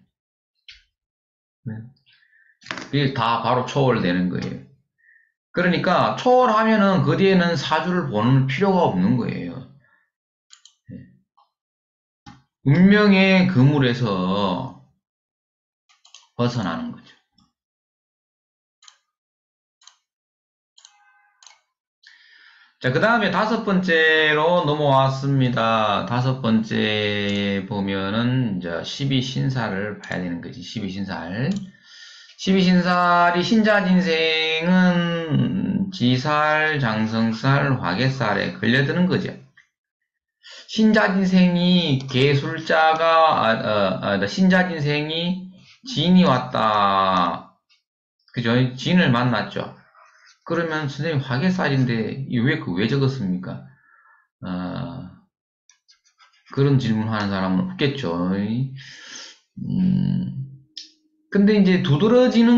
이게 다 바로 초월되는 거예요. 그러니까 초월하면은 그 뒤에는 사주를 보는 필요가 없는 거예요. 운명의 그물에서 벗어나는 거죠. 자, 그 다음에 다섯 번째로 넘어왔습니다. 다섯 번째 보면은 이제 십이신살을 봐야 되는 거지. 십이신살. 십이신살이 신자진생은 지살, 장성살, 화개살에 걸려드는 거죠. 신자진생이 개술자가 아, 아, 아, 신자진생이 진이 왔다. 그죠? 진을 만났죠. 그러면 선생님 화개살인데 왜 그 왜 적었습니까? 아, 그런 질문하는 사람은 없겠죠. 음, 근데 이제 두드러지는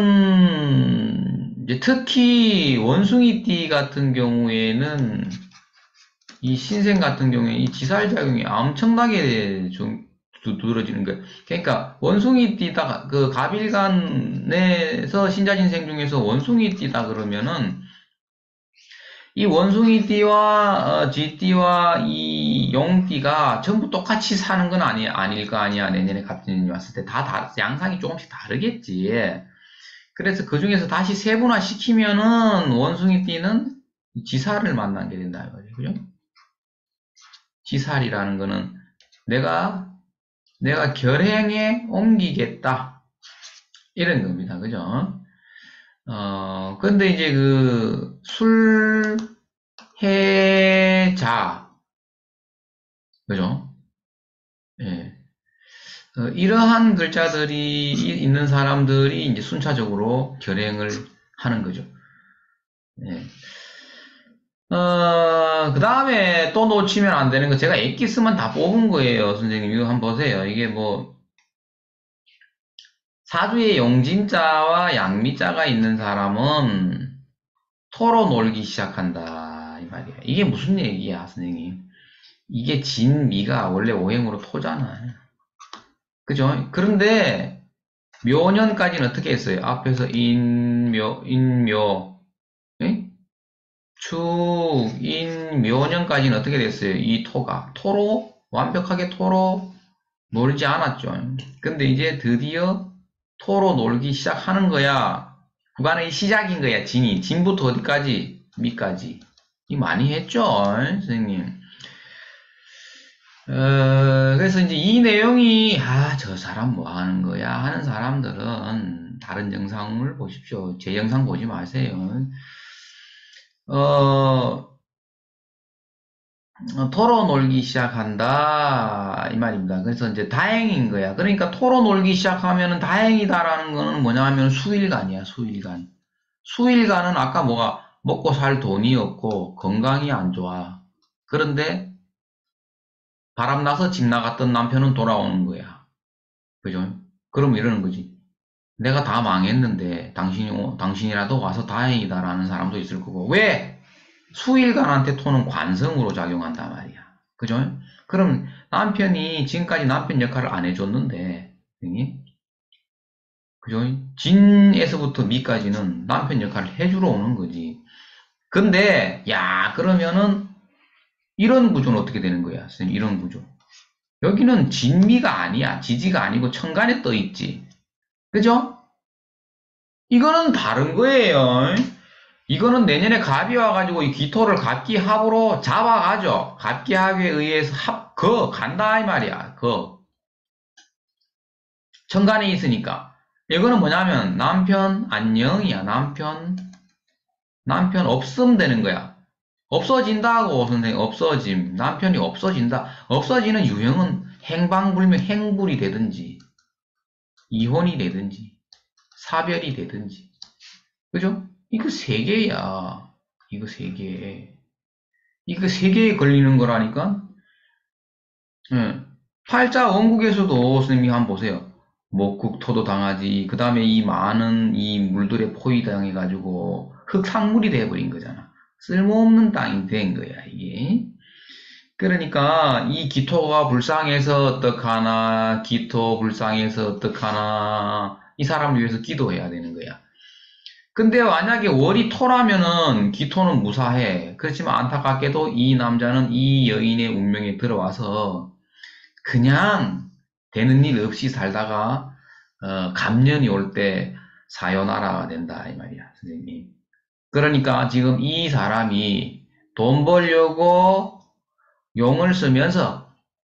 것은 이제 특히 원숭이띠 같은 경우에는 이 신생 같은 경우에 이 지살작용이 엄청나게 좀 두드러지는 거예요. 그러니까 원숭이띠다 그 갑일간에서 신자진생 중에서 원숭이띠다 그러면은 이 원숭이띠와 어, 쥐띠와 이 용띠가 전부 똑같이 사는 건 아니 아닐 거 아니야. 내년에 갑진년이 왔을 때 다 다 양상이 조금씩 다르겠지. 그래서 그 중에서 다시 세분화 시키면은 원숭이띠는 지살을 만나게 된다 이거죠. 그죠? 지살이라는 거는 내가 내가 결행에 옮기겠다 이런 겁니다. 그죠? 어 근데 이제 그 술해자 그죠? 예. 어, 이러한 글자들이 있는 사람들이 이제 순차적으로 결행을 하는 거죠. 예. 어, 그 다음에 또 놓치면 안 되는 거, 제가 엑기스만 다 뽑은 거예요, 선생님. 이거 한번 보세요. 이게 뭐, 사주에 용진자와 양미자가 있는 사람은 토로 놀기 시작한다, 이 말이야. 이게 무슨 얘기야, 선생님? 이게 진미가 원래 오행으로 토잖아. 그죠? 그런데, 묘년까지는 어떻게 했어요? 앞에서 인묘, 인묘, 예? 축, 인, 묘년까지는 어떻게 됐어요? 이 토가. 토로, 완벽하게 토로 놀지 않았죠. 근데 이제 드디어 토로 놀기 시작하는 거야. 구간의 시작인 거야, 진이. 진부터 어디까지? 미까지. 이 많이 했죠, 선생님. 어, 그래서 이제 이 내용이, 아, 저 사람 뭐 하는 거야? 하는 사람들은 다른 영상을 보십시오. 제 영상 보지 마세요. 어, 토로 놀기 시작한다 이 말입니다. 그래서 이제 다행인 거야. 그러니까 토로 놀기 시작하면은 다행이다라는 거는 뭐냐면 수일간이야. 수일간. 수일간은 아까 뭐가 먹고 살 돈이 없고 건강이 안 좋아. 그런데 바람나서 집 나갔던 남편은 돌아오는 거야. 그죠? 그럼 이러는 거지. 내가 다 망했는데 당신이 당신이라도 와서 다행이다라는 사람도 있을 거고. 왜? 수일간한테 토는 관성으로 작용한단 말이야. 그죠? 그럼 남편이 지금까지 남편 역할을 안 해줬는데, 그죠? 진에서부터 미까지는 남편 역할을 해주러 오는 거지. 근데, 야, 그러면은, 이런 구조는 어떻게 되는 거야? 선생님, 이런 구조. 여기는 진미가 아니야. 지지가 아니고 천간에 떠 있지. 그죠? 이거는 다른 거예요. 이거는 내년에 갑이 와가지고 이 기토를 갑기합으로 잡아가죠. 갑기합에 의해서 합, 그, 간다, 이 말이야. 그. 천간에 있으니까. 이거는 뭐냐면, 남편 안녕이야. 남편, 남편 없음 되는 거야. 없어진다고, 선생님. 없어짐. 남편이 없어진다. 없어지는 유형은 행방불명, 행불이 되든지, 이혼이 되든지, 사별이 되든지. 그죠? 이거 세 개야. 이거 세 개. 이거 세 개에 걸리는 거라니까? 예. 팔자 원국에서도 선생님이 한번 보세요. 목국 토도 당하지. 그 다음에 이 많은 이 물들에 포위당해가지고 흙탕물이 돼버린 거잖아. 쓸모없는 땅이 된 거야, 이게. 그러니까 이 기토가 불쌍해서 어떡하나, 기토 불쌍해서 어떡하나, 이 사람을 위해서 기도해야 되는 거야. 근데 만약에 월이 토라면은 기토는 무사해. 그렇지만 안타깝게도 이 남자는 이 여인의 운명에 들어와서 그냥 되는 일 없이 살다가 어, 감년이 올 때 사요나라가 된다 이 말이야, 선생님. 그러니까 지금 이 사람이 돈 벌려고 용을 쓰면서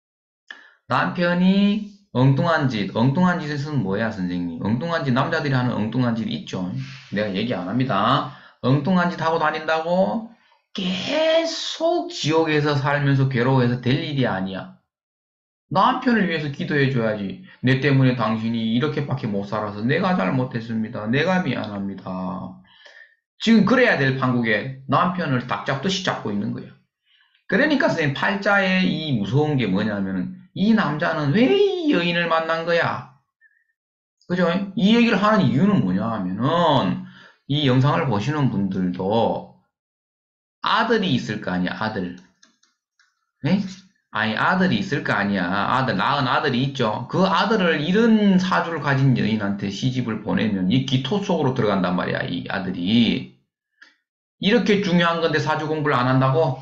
남편이 엉뚱한 짓, 엉뚱한 짓은 뭐야, 선생님? 엉뚱한 짓, 남자들이 하는 엉뚱한 짓 있죠. 내가 얘기 안 합니다. 엉뚱한 짓 하고 다닌다고 계속 지옥에서 살면서 괴로워해서 될 일이 아니야. 남편을 위해서 기도해줘야지. 내 때문에 당신이 이렇게밖에 못 살아서 내가 잘못했습니다. 내가 미안합니다. 지금 그래야 될 판국에 남편을 딱 잡듯이 잡고 있는 거야. 그러니까 선생님 팔자의 이 무서운 게 뭐냐면은 이 남자는 왜 이 여인을 만난 거야? 그죠? 이 얘기를 하는 이유는 뭐냐 하면은 이 영상을 보시는 분들도 아들이 있을 거 아니야, 아들. 네? 아니, 아들이 있을 거 아니야. 아들, 낳은 아들이 있죠. 그 아들을 잃은 사주를 가진 여인한테 시집을 보내면 이 기토 속으로 들어간단 말이야, 이 아들이. 이렇게 중요한 건데 사주 공부를 안 한다고?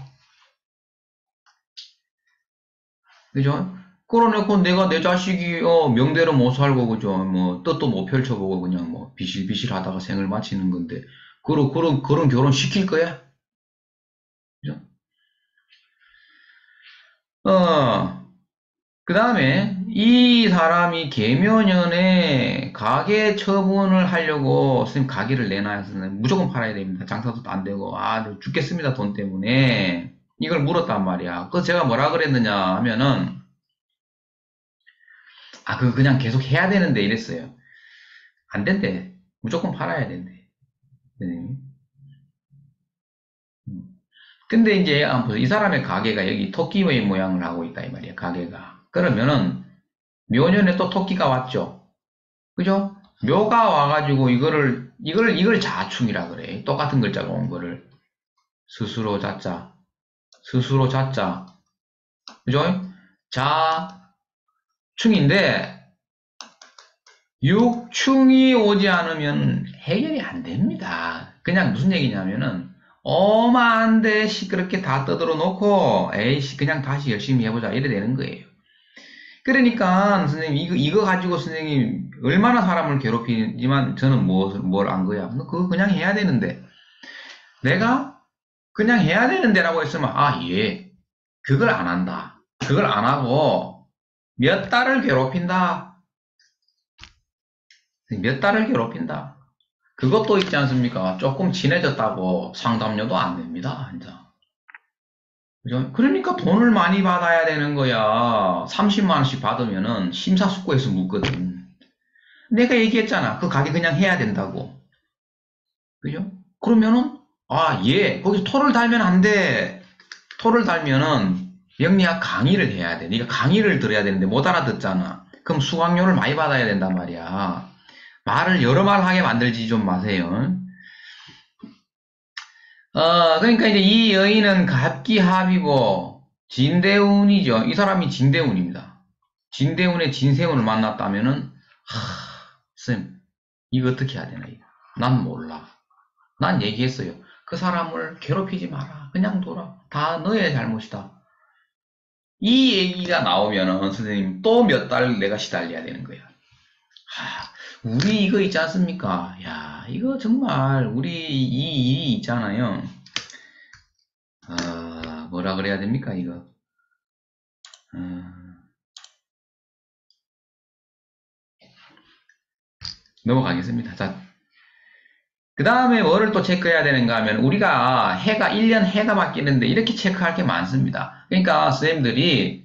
그죠? 그러놓고 내가 내 자식이 어, 명대로 못 살고 그죠? 뭐 뜻도 못 펼쳐보고 그냥 뭐 비실비실 하다가 생을 마치는 건데 그런 그런 그런 결혼 시킬 거야? 그죠? 어, 그 다음에 이 사람이 계묘년에 가계 처분을 하려고 선생님 가게를 내놔서 무조건 팔아야 됩니다. 장사도 안 되고 아 죽겠습니다 돈 때문에 이걸 물었단 말이야. 그 제가 뭐라 그랬느냐 하면은 아 그거 그냥 계속 해야 되는데 이랬어요. 안 된대. 무조건 팔아야 된대. 선생님. 음. 근데 이제 한번 보세요. 이 사람의 가게가 여기 토끼의 모양을 하고 있다 이 말이야. 가게가. 그러면은 묘년에 또 토끼가 왔죠. 그죠? 묘가 와가지고 이거를 이걸 이걸 자충이라 그래. 똑같은 글자가 온 거를 스스로 자자, 스스로 자자, 그죠? 자충인데 육충이 오지 않으면 해결이 안 됩니다. 그냥 무슨 얘기냐면은 어마한데 시끄럽게 다 떠들어 놓고 에이씨 그냥 다시 열심히 해보자 이래 되는 거예요. 그러니까 선생님 이거 이거 가지고 선생님 얼마나 사람을 괴롭히지만 저는 뭘 안 거야. 그거 그냥 해야 되는데 내가 그냥 해야 되는데라고 했으면 아 예. 그걸 안 한다. 그걸 안 하고 몇 달을 괴롭힌다. 몇 달을 괴롭힌다. 그것도 있지 않습니까? 조금 친해졌다고 상담료도 안 냅니다. 진짜. 그죠? 그러니까 돈을 많이 받아야 되는 거야. 삼십만 원씩 받으면은 심사숙고해서 묻거든. 내가 얘기했잖아. 그 가게 그냥 해야 된다고. 그죠? 그러면은, 아, 예. 거기서 토를 달면 안 돼. 토를 달면은 영리학 강의를 해야 돼. 네가 강의를 들어야 되는데 못 알아듣잖아. 그럼 수강료를 많이 받아야 된단 말이야. 말을 여러 말 하게 만들지 좀 마세요. 어, 그러니까 이제 이 여인은 갑기합이고 진대운이죠. 이 사람이 진대운입니다. 진대운의 진세운을 만났다면은 하, 쌤, 이거 어떻게 해야 되나 이거. 난 몰라. 난 얘기했어요. 그 사람을 괴롭히지 마라. 그냥 둬라. 다 너의 잘못이다. 이 얘기가 나오면은 선생님 또 몇 달 내가 시달려야 되는 거야. 하, 우리 이거 있지 않습니까? 야, 이거 정말 우리 이 일이 있잖아요. 아, 뭐라 그래야 됩니까, 이거? 음, 넘어가겠습니다. 자, 그 다음에 뭐를 또 체크해야 되는가 하면 우리가 해가 일 년 해가 바뀌는데 이렇게 체크할 게 많습니다. 그러니까 선생님들이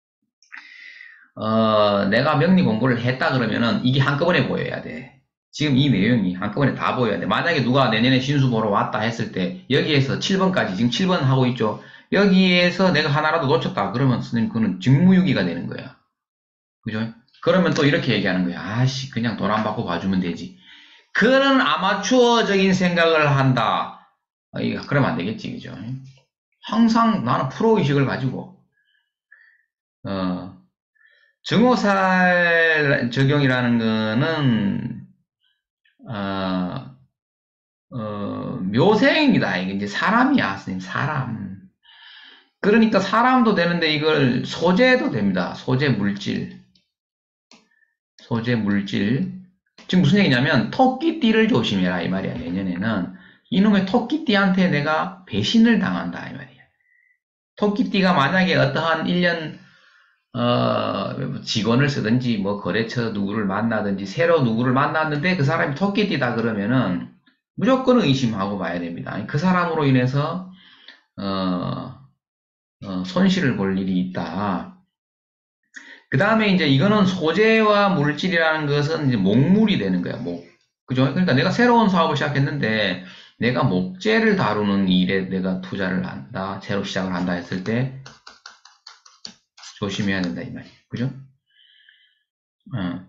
어, 내가 명리 공부를 했다 그러면은 이게 한꺼번에 보여야 돼. 지금 이 내용이 한꺼번에 다 보여야 돼. 만약에 누가 내년에 신수 보러 왔다 했을 때 여기에서 칠 번까지 지금 칠 번 하고 있죠. 여기에서 내가 하나라도 놓쳤다 그러면 선생님 그거는 직무유기가 되는 거야. 그죠? 그러면 또 이렇게 얘기하는 거야. 아씨 그냥 돈 안 받고 봐주면 되지. 그런 아마추어적인 생각을 한다. 아, 이거 그러면 안 되겠지, 그죠? 항상 나는 프로의식을 가지고 어, 증오살 적용이라는 거는 어, 어, 묘생입니다. 이게 이제 사람이야, 선생님, 사람. 그러니까 사람도 되는데 이걸 소재도 됩니다. 소재 물질. 소재 물질. 지금 무슨 얘기냐면 토끼띠를 조심해라 이 말이야. 내년에는 이놈의 토끼띠한테 내가 배신을 당한다 이 말이야. 토끼띠가 만약에 어떠한 일 년 어, 직원을 쓰든지 뭐 거래처 누구를 만나든지 새로 누구를 만났는데 그 사람이 토끼띠다 그러면은 무조건 의심하고 봐야 됩니다. 그 사람으로 인해서 어, 어, 손실을 볼 일이 있다. 그 다음에 이제 이거는 소재와 물질이라는 것은 이제 목물이 되는 거야, 목. 그죠? 그러니까 내가 새로운 사업을 시작했는데 내가 목재를 다루는 일에 내가 투자를 한다, 새로 시작을 한다 했을 때 조심해야 된다, 이 말이에요. 그죠? 어,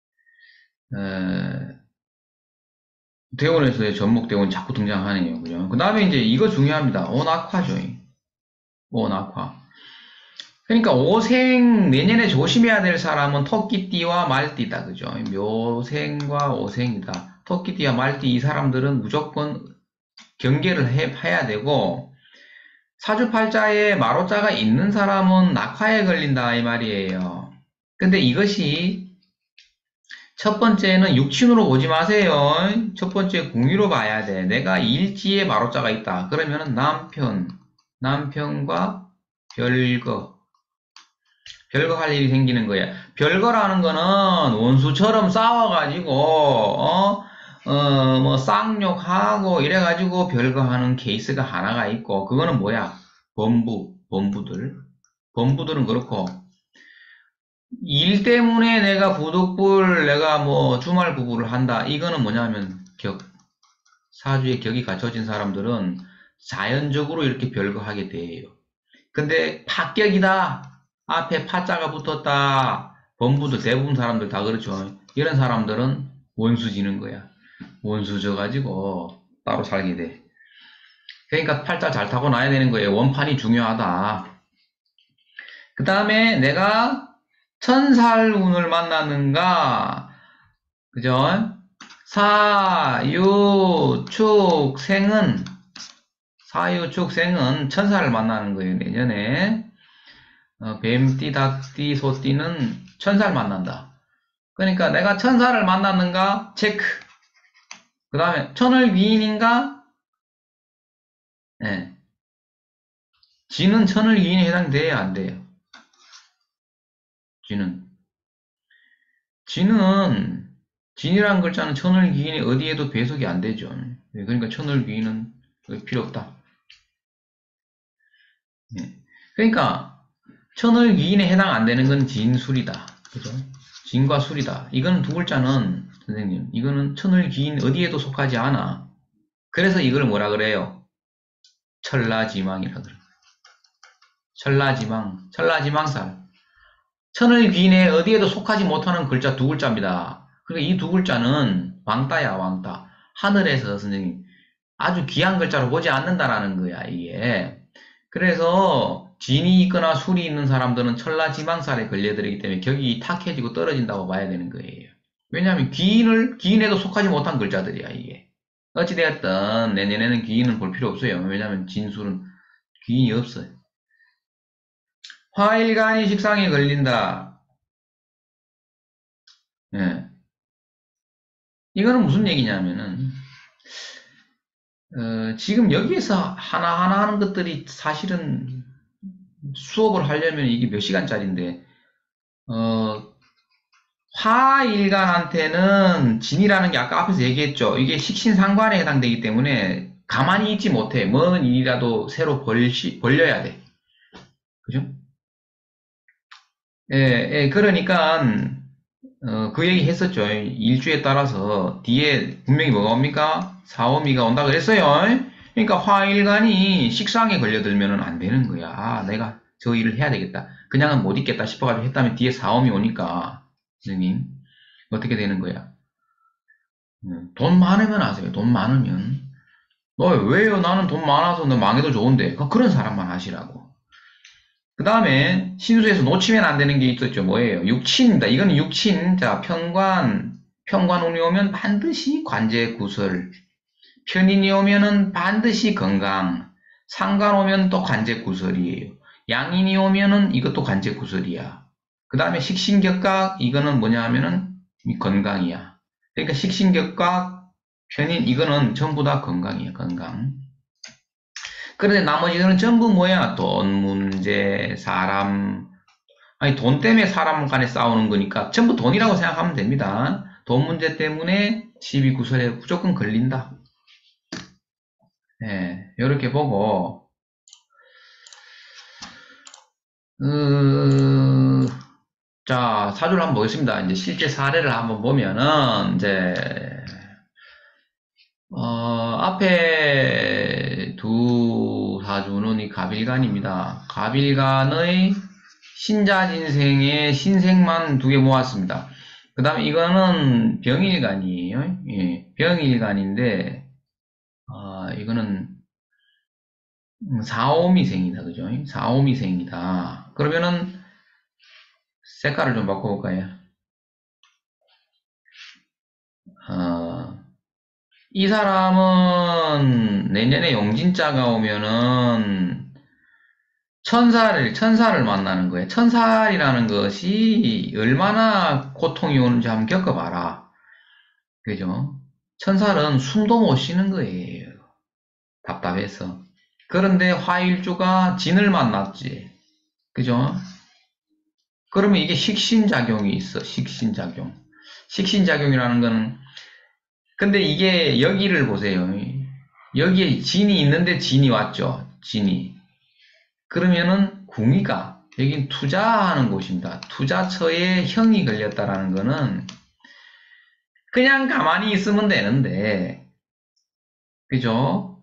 어, 대원에서의 전목대원 자꾸 등장하네요. 그죠? 그 다음에 이제 이거 중요합니다. 온악화죠. 온악화. 그러니까 오생 내년에 조심해야 될 사람은 토끼띠와 말띠다. 그죠? 묘생과 오생이다. 토끼띠와 말띠 이 사람들은 무조건 경계를 해, 해야 되고 사주팔자에 마로자가 있는 사람은 낙화에 걸린다 이 말이에요. 근데 이것이 첫 번째는 육친으로 보지 마세요. 첫 번째 궁위로 봐야 돼. 내가 일지에 마로자가 있다. 그러면은 남편, 남편과 별거 별거 할 일이 생기는 거야. 별거라는 거는 원수처럼 싸워가지고, 어, 어, 뭐, 쌍욕하고 이래가지고 별거 하는 케이스가 하나가 있고, 그거는 뭐야? 범부, 범부들. 범부들은 그렇고, 일 때문에 내가 부득불, 내가 뭐, 주말 부부를 한다. 이거는 뭐냐면, 격. 사주에 격이 갖춰진 사람들은 자연적으로 이렇게 별거하게 돼요. 근데 파격이다. 앞에 파자가 붙었다. 범부들 대부분 사람들 다 그렇죠. 이런 사람들은 원수 지는 거야. 원수 져가지고 따로 살게 돼. 그러니까 팔자 잘 타고 나야 되는 거예요. 원판이 중요하다. 그 다음에 내가 천살운을 만나는가, 그죠? 사, 유, 축, 생은, 사, 유, 축, 생은 천사를 만나는 거예요, 내년에. 어, 뱀띠, 닭띠, 소띠는 천사를 만난다. 그러니까 내가 천사를 만났는가? 체크. 그 다음에 천을 귀인인가? 네. 지는 천을 귀인에 해당돼야 안 돼요. 지는. 지는, 진이라는 글자는 천을 귀인이 어디에도 배속이 안 되죠. 그러니까 천을 귀인은 필요 없다. 네. 그러니까 천을 귀인에 해당 안 되는 건 진술이다. 그죠? 진과 술이다. 이거는 두 글자는, 선생님, 이거는 천을 귀인 어디에도 속하지 않아. 그래서 이걸 뭐라 그래요? 철라지망이라 그래요. 철라지망, 철라지망살. 천을 귀인에 어디에도 속하지 못하는 글자 두 글자입니다. 그러니까 이 두 글자는 왕따야, 왕따. 하늘에서 선생님 아주 귀한 글자로 보지 않는다라는 거야, 이게. 그래서 진이 있거나 술이 있는 사람들은 천라지망살에 걸려들기 때문에 격이 탁해지고 떨어진다고 봐야 되는 거예요. 왜냐하면 귀인을, 귀인에도 속하지 못한 글자들이야, 이게. 어찌되었든 내년에는 귀인은 볼 필요 없어요. 왜냐하면 진술은 귀인이 없어요. 화일간이 식상에 걸린다. 예. 이거는 무슨 얘기냐면은, 어, 지금 여기에서 하나하나 하는 것들이 사실은 수업을 하려면 이게 몇 시간짜리인데, 어, 화일간한테는 진이라는 게 아까 앞에서 얘기했죠. 이게 식신상관에 해당되기 때문에 가만히 있지 못해. 뭔 일이라도 새로 벌시, 벌려야 돼. 그죠? 예, 예, 그러니까, 어, 그 얘기 했었죠. 일주에 따라서 뒤에 분명히 뭐가 옵니까? 사오미가 온다 그랬어요. 그러니까 화일간이 식상에 걸려들면 안 되는 거야. 아, 내가 저 일을 해야 되겠다. 그냥은 못 있겠다 싶어가지고 했다면 뒤에 사오미 오니까, 선생님, 어떻게 되는 거야? 음, 돈 많으면 하세요. 돈 많으면. 너 왜요? 나는 돈 많아서 너 망해도 좋은데. 그- 그런 사람만 하시라고. 그 다음에 신수에서 놓치면 안 되는 게 있었죠. 뭐예요? 육친입니다. 이거는 육친. 자, 편관. 편관운이 오면 반드시 관제 구설. 편인이 오면은 반드시 건강. 상관 오면 또 관제 구설이에요. 양인이 오면은 이것도 관제 구설이야. 그 다음에 식신격각. 이거는 뭐냐 하면은 건강이야. 그러니까 식신격각, 편인 이거는 전부 다 건강이야. 건강. 그런데 나머지는 전부 뭐야? 돈 문제, 사람, 아니 돈 때문에 사람 간에 싸우는 거니까 전부 돈이라고 생각하면 됩니다. 돈 문제 때문에 시비 구설에 무조건 걸린다. 예, 이렇게 보고 어, 자 사주를 한번 보겠습니다. 이제 실제 사례를 한번 보면은 이제 어, 앞에 두 사주는 이 갑일간입니다. 갑일간의 신자진생의 신생만 두 개 모았습니다. 그 다음에 이거는 병일간이에요. 예, 병일간인데, 아, 이거는 사오미생이다. 그죠? 사오미생이다. 그러면은 색깔을 좀 바꿔볼까요? 어, 이 사람은 내년에 용진자가 오면은 천사를, 천사를 만나는 거예요. 천사이라는 것이 얼마나 고통이 오는지 한번 겪어봐라. 그죠? 천사는 숨도 못 쉬는 거예요. 답답해서. 그런데 화일주가 진을 만났지. 그죠? 그러면 이게 식신작용이 있어. 식신작용. 식신작용이라는 거는, 근데 이게 여기를 보세요. 여기에 진이 있는데 진이 왔죠. 진이. 그러면은 궁이가 여긴 투자하는 곳입니다. 투자처에 형이 걸렸다라는 거는 그냥 가만히 있으면 되는데, 그죠?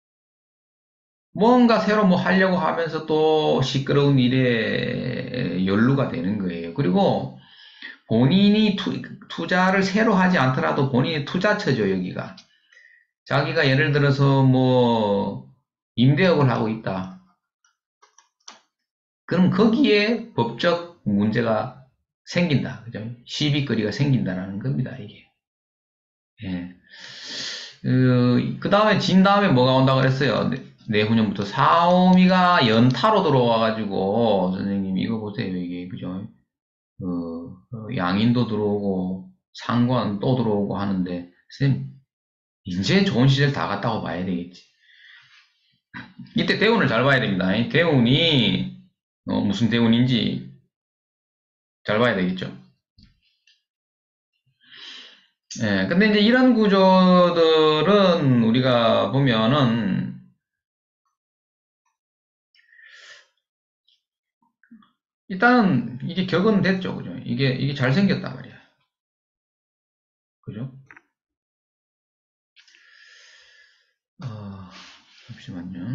뭔가 새로 뭐 하려고 하면서 또 시끄러운 일에 연루가 되는 거예요. 그리고 본인이 투, 투자를 새로 하지 않더라도 본인이 투자처죠, 여기가. 자기가 예를 들어서 뭐 임대업을 하고 있다. 그럼 거기에 법적 문제가 생긴다. 그죠? 시비거리가 생긴다라는 겁니다, 이게. 예. 그 다음에 진 다음에 뭐가 온다 그랬어요. 내- 내후년부터 사오미가 연타로 들어와가지고, 선생님, 이거 보세요, 이게, 그죠? 어, 어, 양인도 들어오고, 상관 또 들어오고 하는데, 선생님, 이제 좋은 시절 다 갔다고 봐야 되겠지. 이때 대운을 잘 봐야 됩니다. 이 대운이, 어, 무슨 대운인지 잘 봐야 되겠죠. 예, 근데 이제 이런 구조들은 우리가 보면은, 일단은 이게 격은 됐죠. 그죠? 이게, 이게 잘생겼단 말이야. 그죠? 어, 잠시만요.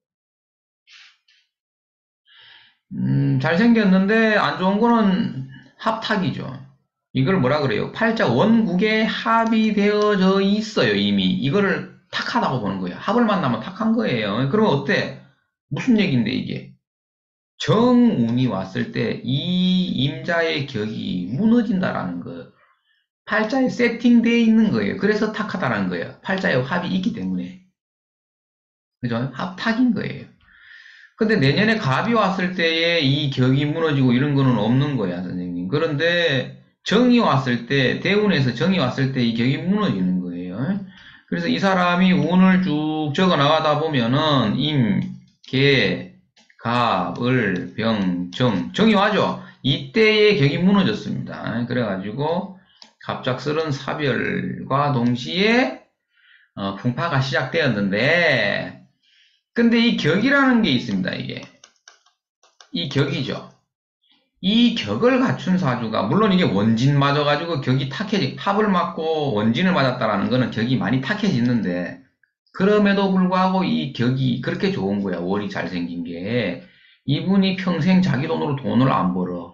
음, 잘생겼는데 안 좋은 거는 합탁이죠. 이걸 뭐라 그래요? 팔자 원국에 합이 되어져 있어요, 이미. 이거를 탁하다고 보는 거예요. 합을 만나면 탁한 거예요. 그러면 어때? 무슨 얘기인데, 이게? 정운이 왔을 때 이 임자의 격이 무너진다라는 거예요. 팔자에 세팅되어 있는 거예요. 그래서 탁하다라는 거예요. 팔자에 합이 있기 때문에. 그죠? 합탁인 거예요. 근데 내년에 갑이 왔을 때에 이 격이 무너지고 이런 거는 없는 거야, 선생님. 그런데 정이 왔을 때, 대운에서 정이 왔을 때 이 격이 무너지는 거예요. 그래서 이 사람이 운을 쭉 적어 나가다 보면은 임, 개, 갑, 을, 병, 정. 정이 와죠? 이때의 격이 무너졌습니다. 그래가지고 갑작스런 사별과 동시에 어, 풍파가 시작되었는데, 근데 이 격이라는 게 있습니다. 이게 이 격이죠. 이 격을 갖춘 사주가, 물론 이게 원진 맞아가지고 격이 탁해지, 합을 맞고 원진을 맞았다라는 거는 격이 많이 탁해지는데, 그럼에도 불구하고 이 격이 그렇게 좋은 거야. 월이 잘생긴 게. 이분이 평생 자기 돈으로 돈을 안 벌어.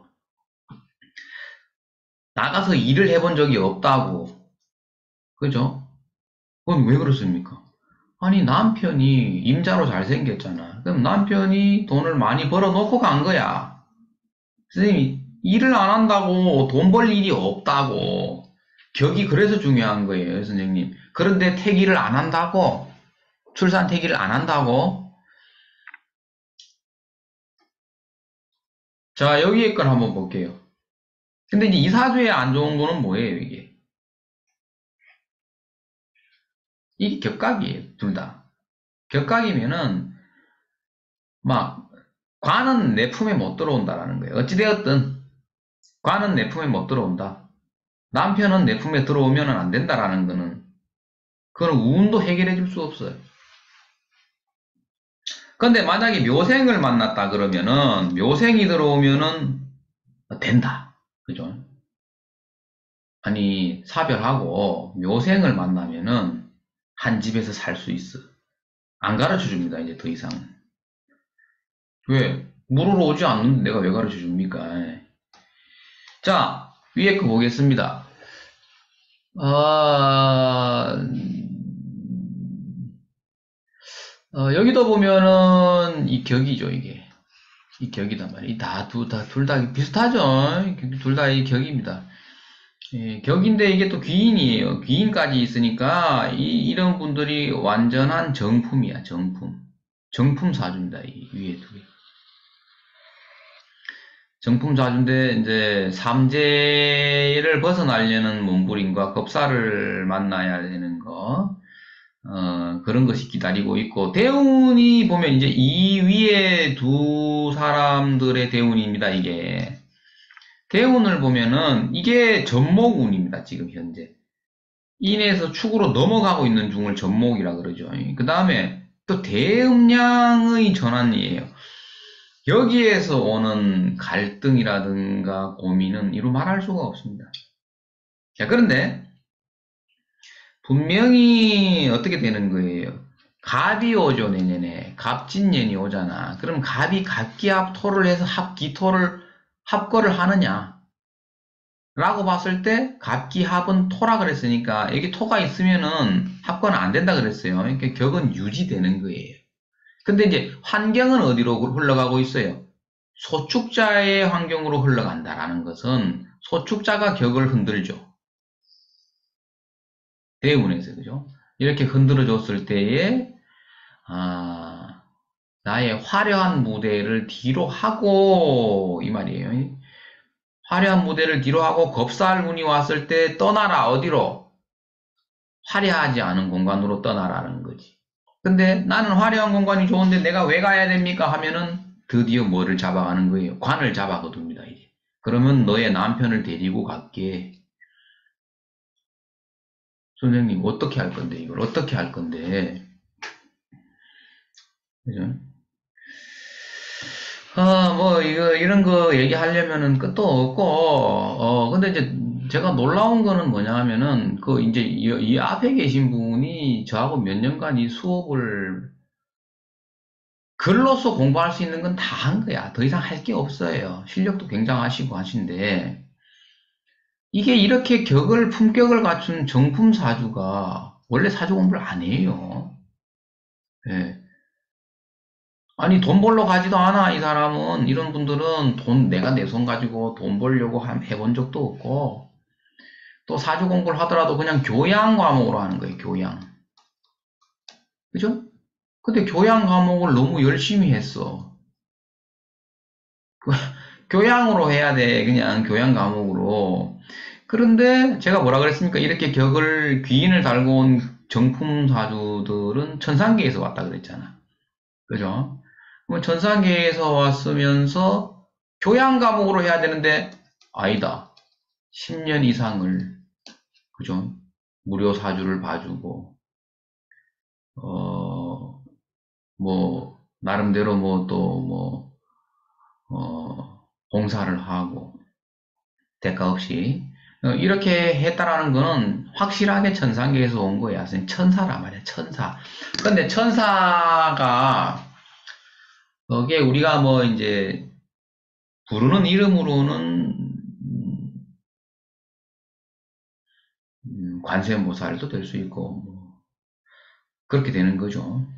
나가서 일을 해본 적이 없다고. 그죠? 그건 왜 그렇습니까? 아니, 남편이 임자로 잘생겼잖아. 그럼 남편이 돈을 많이 벌어놓고 간 거야. 선생님이 일을 안 한다고 돈 벌 일이 없다고. 격이 그래서 중요한 거예요, 선생님. 그런데 태기를 안 한다고? 출산 태기를 안 한다고? 자, 여기에 걸 한번 볼게요. 근데 이제 이 사주의 안 좋은 거는 뭐예요, 이게? 이게 격각이에요, 둘 다. 격각이면은, 막, 관은 내 품에 못 들어온다라는 거예요. 어찌되었든, 관은 내 품에 못 들어온다. 남편은 내 품에 들어오면 안 된다라는 거는, 그건 운도 해결해 줄 수 없어요. 근데 만약에 묘생을 만났다 그러면은, 묘생이 들어오면은, 된다. 그죠? 아니, 사별하고 묘생을 만나면은, 한 집에서 살 수 있어. 안 가르쳐 줍니다, 이제 더 이상. 왜? 물으러 오지 않는데 내가 왜 가르쳐 줍니까? 자, 위에 거 보겠습니다. 아, 어, 여기도 보면은 이 격이죠, 이게. 이 격이단 말이에요. 이 다, 두, 다, 둘 다 비슷하죠? 둘 다 이 격입니다. 예, 격인데 이게 또 귀인이에요. 귀인까지 있으니까 이, 이런 분들이 완전한 정품이야, 정품. 정품 사주입니다, 이 위에 두 개. 정품 사주인데 이제 삼재를 벗어나려는 몸부림과 겁사를 만나야 되는 거, 어, 그런 것이 기다리고 있고, 대운이 보면 이제 이 위에 두 사람들의 대운입니다, 이게. 대운을 보면은 이게 전목운입니다, 지금 현재. 인에서 축으로 넘어가고 있는 중을 전목이라 그러죠. 그 다음에 또 대음량의 전환이에요. 여기에서 오는 갈등이라든가 고민은 이루 말할 수가 없습니다. 자, 그런데 분명히 어떻게 되는 거예요? 갑이 오죠, 내년에. 갑진년이 오잖아. 그럼 갑이 갑기합토를 해서 합기토를 합거를 하느냐? 라고 봤을 때 갑기합은 토라 그랬으니까 여기 토가 있으면은 합거는 안 된다 그랬어요. 그러니까 격은 유지되는 거예요. 근데 이제 환경은 어디로 흘러가고 있어요? 소축자의 환경으로 흘러간다라는 것은 소축자가 격을 흔들죠. 대운에서, 그죠? 이렇게 흔들어 줬을 때에, 아, 나의 화려한 무대를 뒤로 하고, 이 말이에요. 화려한 무대를 뒤로 하고 겁살 운이 왔을 때 떠나라, 어디로? 화려하지 않은 공간으로 떠나라는 거지. 근데 나는 화려한 공간이 좋은데 내가 왜 가야 됩니까? 하면은 드디어 뭐를 잡아가는 거예요? 관을 잡아거둡니다, 이제. 그러면 너의 남편을 데리고 갈게. 선생님, 어떻게 할 건데, 이걸 어떻게 할 건데. 그죠? 어, 뭐, 이거, 이런 거 얘기하려면은 끝도 없고, 어, 근데 이제 제가 놀라운 거는 뭐냐 하면은, 그, 이제 이, 이 앞에 계신 분이 저하고 몇 년간 이 수업을 글로써 공부할 수 있는 건 다 한 거야. 더 이상 할 게 없어요. 실력도 굉장하시고 하신데, 이게 이렇게 격을, 품격을 갖춘 정품 사주가 원래 사주 공부를 안 해요. 예. 아니, 돈 벌러 가지도 않아, 이 사람은. 이런 분들은 돈, 내가 내 손 가지고 돈 벌려고 한- 해본 적도 없고, 또 사주 공부를 하더라도 그냥 교양 과목으로 하는 거예요, 교양. 그죠? 근데 교양 과목을 너무 열심히 했어. 교양으로 해야 돼, 그냥 교양 과목으로. 그런데 제가 뭐라 그랬습니까? 이렇게 격을, 귀인을 달고 온 정품 사주들은 천상계에서 왔다 그랬잖아. 그죠? 뭐 천상계에서 왔으면서 교양 과목으로 해야 되는데, 아니다. 십 년 이상을, 그죠? 무료 사주를 봐주고, 어, 뭐, 나름대로 뭐 또 뭐, 어, 봉사를 하고, 대가 없이. 어, 이렇게 했다라는 거는 확실하게 천상계에서 온 거야. 천사란 말이야, 천사. 근데 천사가, 그게 우리가 뭐 이제, 부르는 이름으로는, 음, 관세음보살도 될 수 있고, 뭐 그렇게 되는 거죠.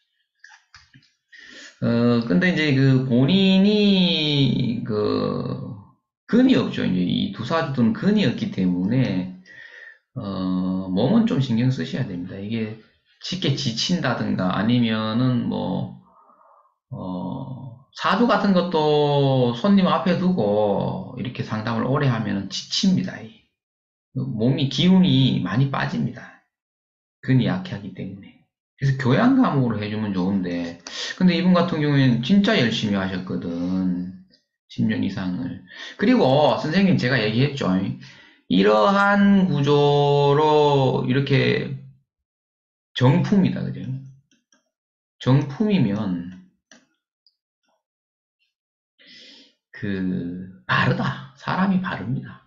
어, 근데 이제 그 본인이 그 근이 없죠. 이제 이 두사주든 근이 없기 때문에 어, 몸은 좀 신경 쓰셔야 됩니다. 이게 쉽게 지친다든가 아니면은 뭐 어, 사주 같은 것도 손님 앞에 두고 이렇게 상담을 오래 하면은 지칩니다. 이. 몸이 기운이 많이 빠집니다. 근이 약하기 때문에. 그래서 교양 과목으로 해주면 좋은데, 근데 이분 같은 경우에는 진짜 열심히 하셨거든. 십 년 이상을. 그리고 선생님 제가 얘기했죠. 이러한 구조로 이렇게 정품이다. 그죠? 정품이면 그 바르다. 사람이 바릅니다.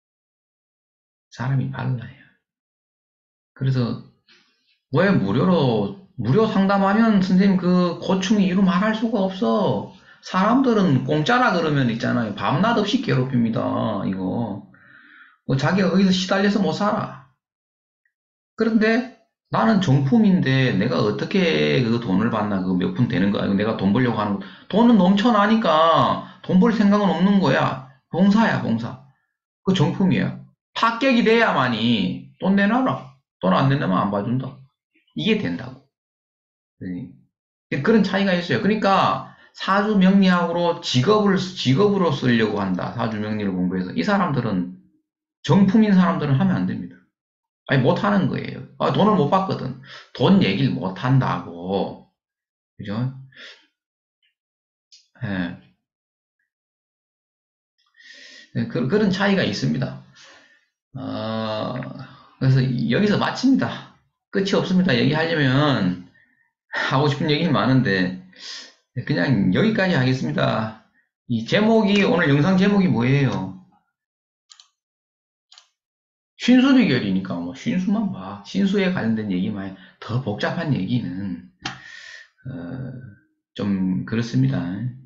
사람이 발라요. 그래서 왜 무료로 무료 상담하면 선생님 그 고충이 이루 말할 수가 없어. 사람들은 공짜라 그러면 있잖아요. 밤낮 없이 괴롭힙니다. 이거 뭐 자기가 거기서 시달려서 못 살아. 그런데 나는 정품인데 내가 어떻게 그 돈을 받나 그 몇 푼 되는 거야. 내가 돈 벌려고 하는 거. 돈은 넘쳐나니까 돈 벌 생각은 없는 거야. 봉사야 봉사. 그 정품이야. 합격이 돼야만이 돈 내놔라. 돈 안 내면 안 봐준다. 이게 된다고. 네. 그런 차이가 있어요. 그러니까 사주 명리학으로 직업을 직업으로 쓰려고 한다. 사주 명리를 공부해서 이 사람들은 정품인 사람들은 하면 안 됩니다. 아니 못 하는 거예요. 아, 돈을 못 받거든. 돈 얘기를 못 한다고. 그죠? 예. 네, 그, 그런 차이가 있습니다. 어, 그래서 여기서 마칩니다. 끝이 없습니다. 얘기하려면 하고 싶은 얘기 많은데 그냥 여기까지 하겠습니다. 이 제목이 오늘 영상 제목이 뭐예요? 신수 비결이니까 뭐 신수만 봐. 신수에 관련된 얘기만 해. 더 복잡한 얘기는 어, 좀 그렇습니다.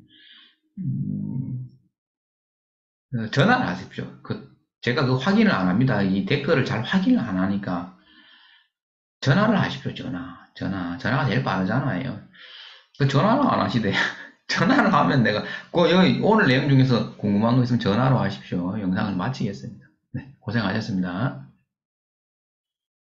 음, 어, 전화를 하십시오. 그 제가 그 확인을 안 합니다. 이 댓글을 잘 확인을 안 하니까 전화를 하십시오. 전화, 전화, 전화가 제일 빠르잖아요. 그 전화를 안 하시대. 전화를 하면 내가 그 여기 오늘 내용 중에서 궁금한 거 있으면 전화로 하십시오. 영상을 마치겠습니다. 네, 고생하셨습니다.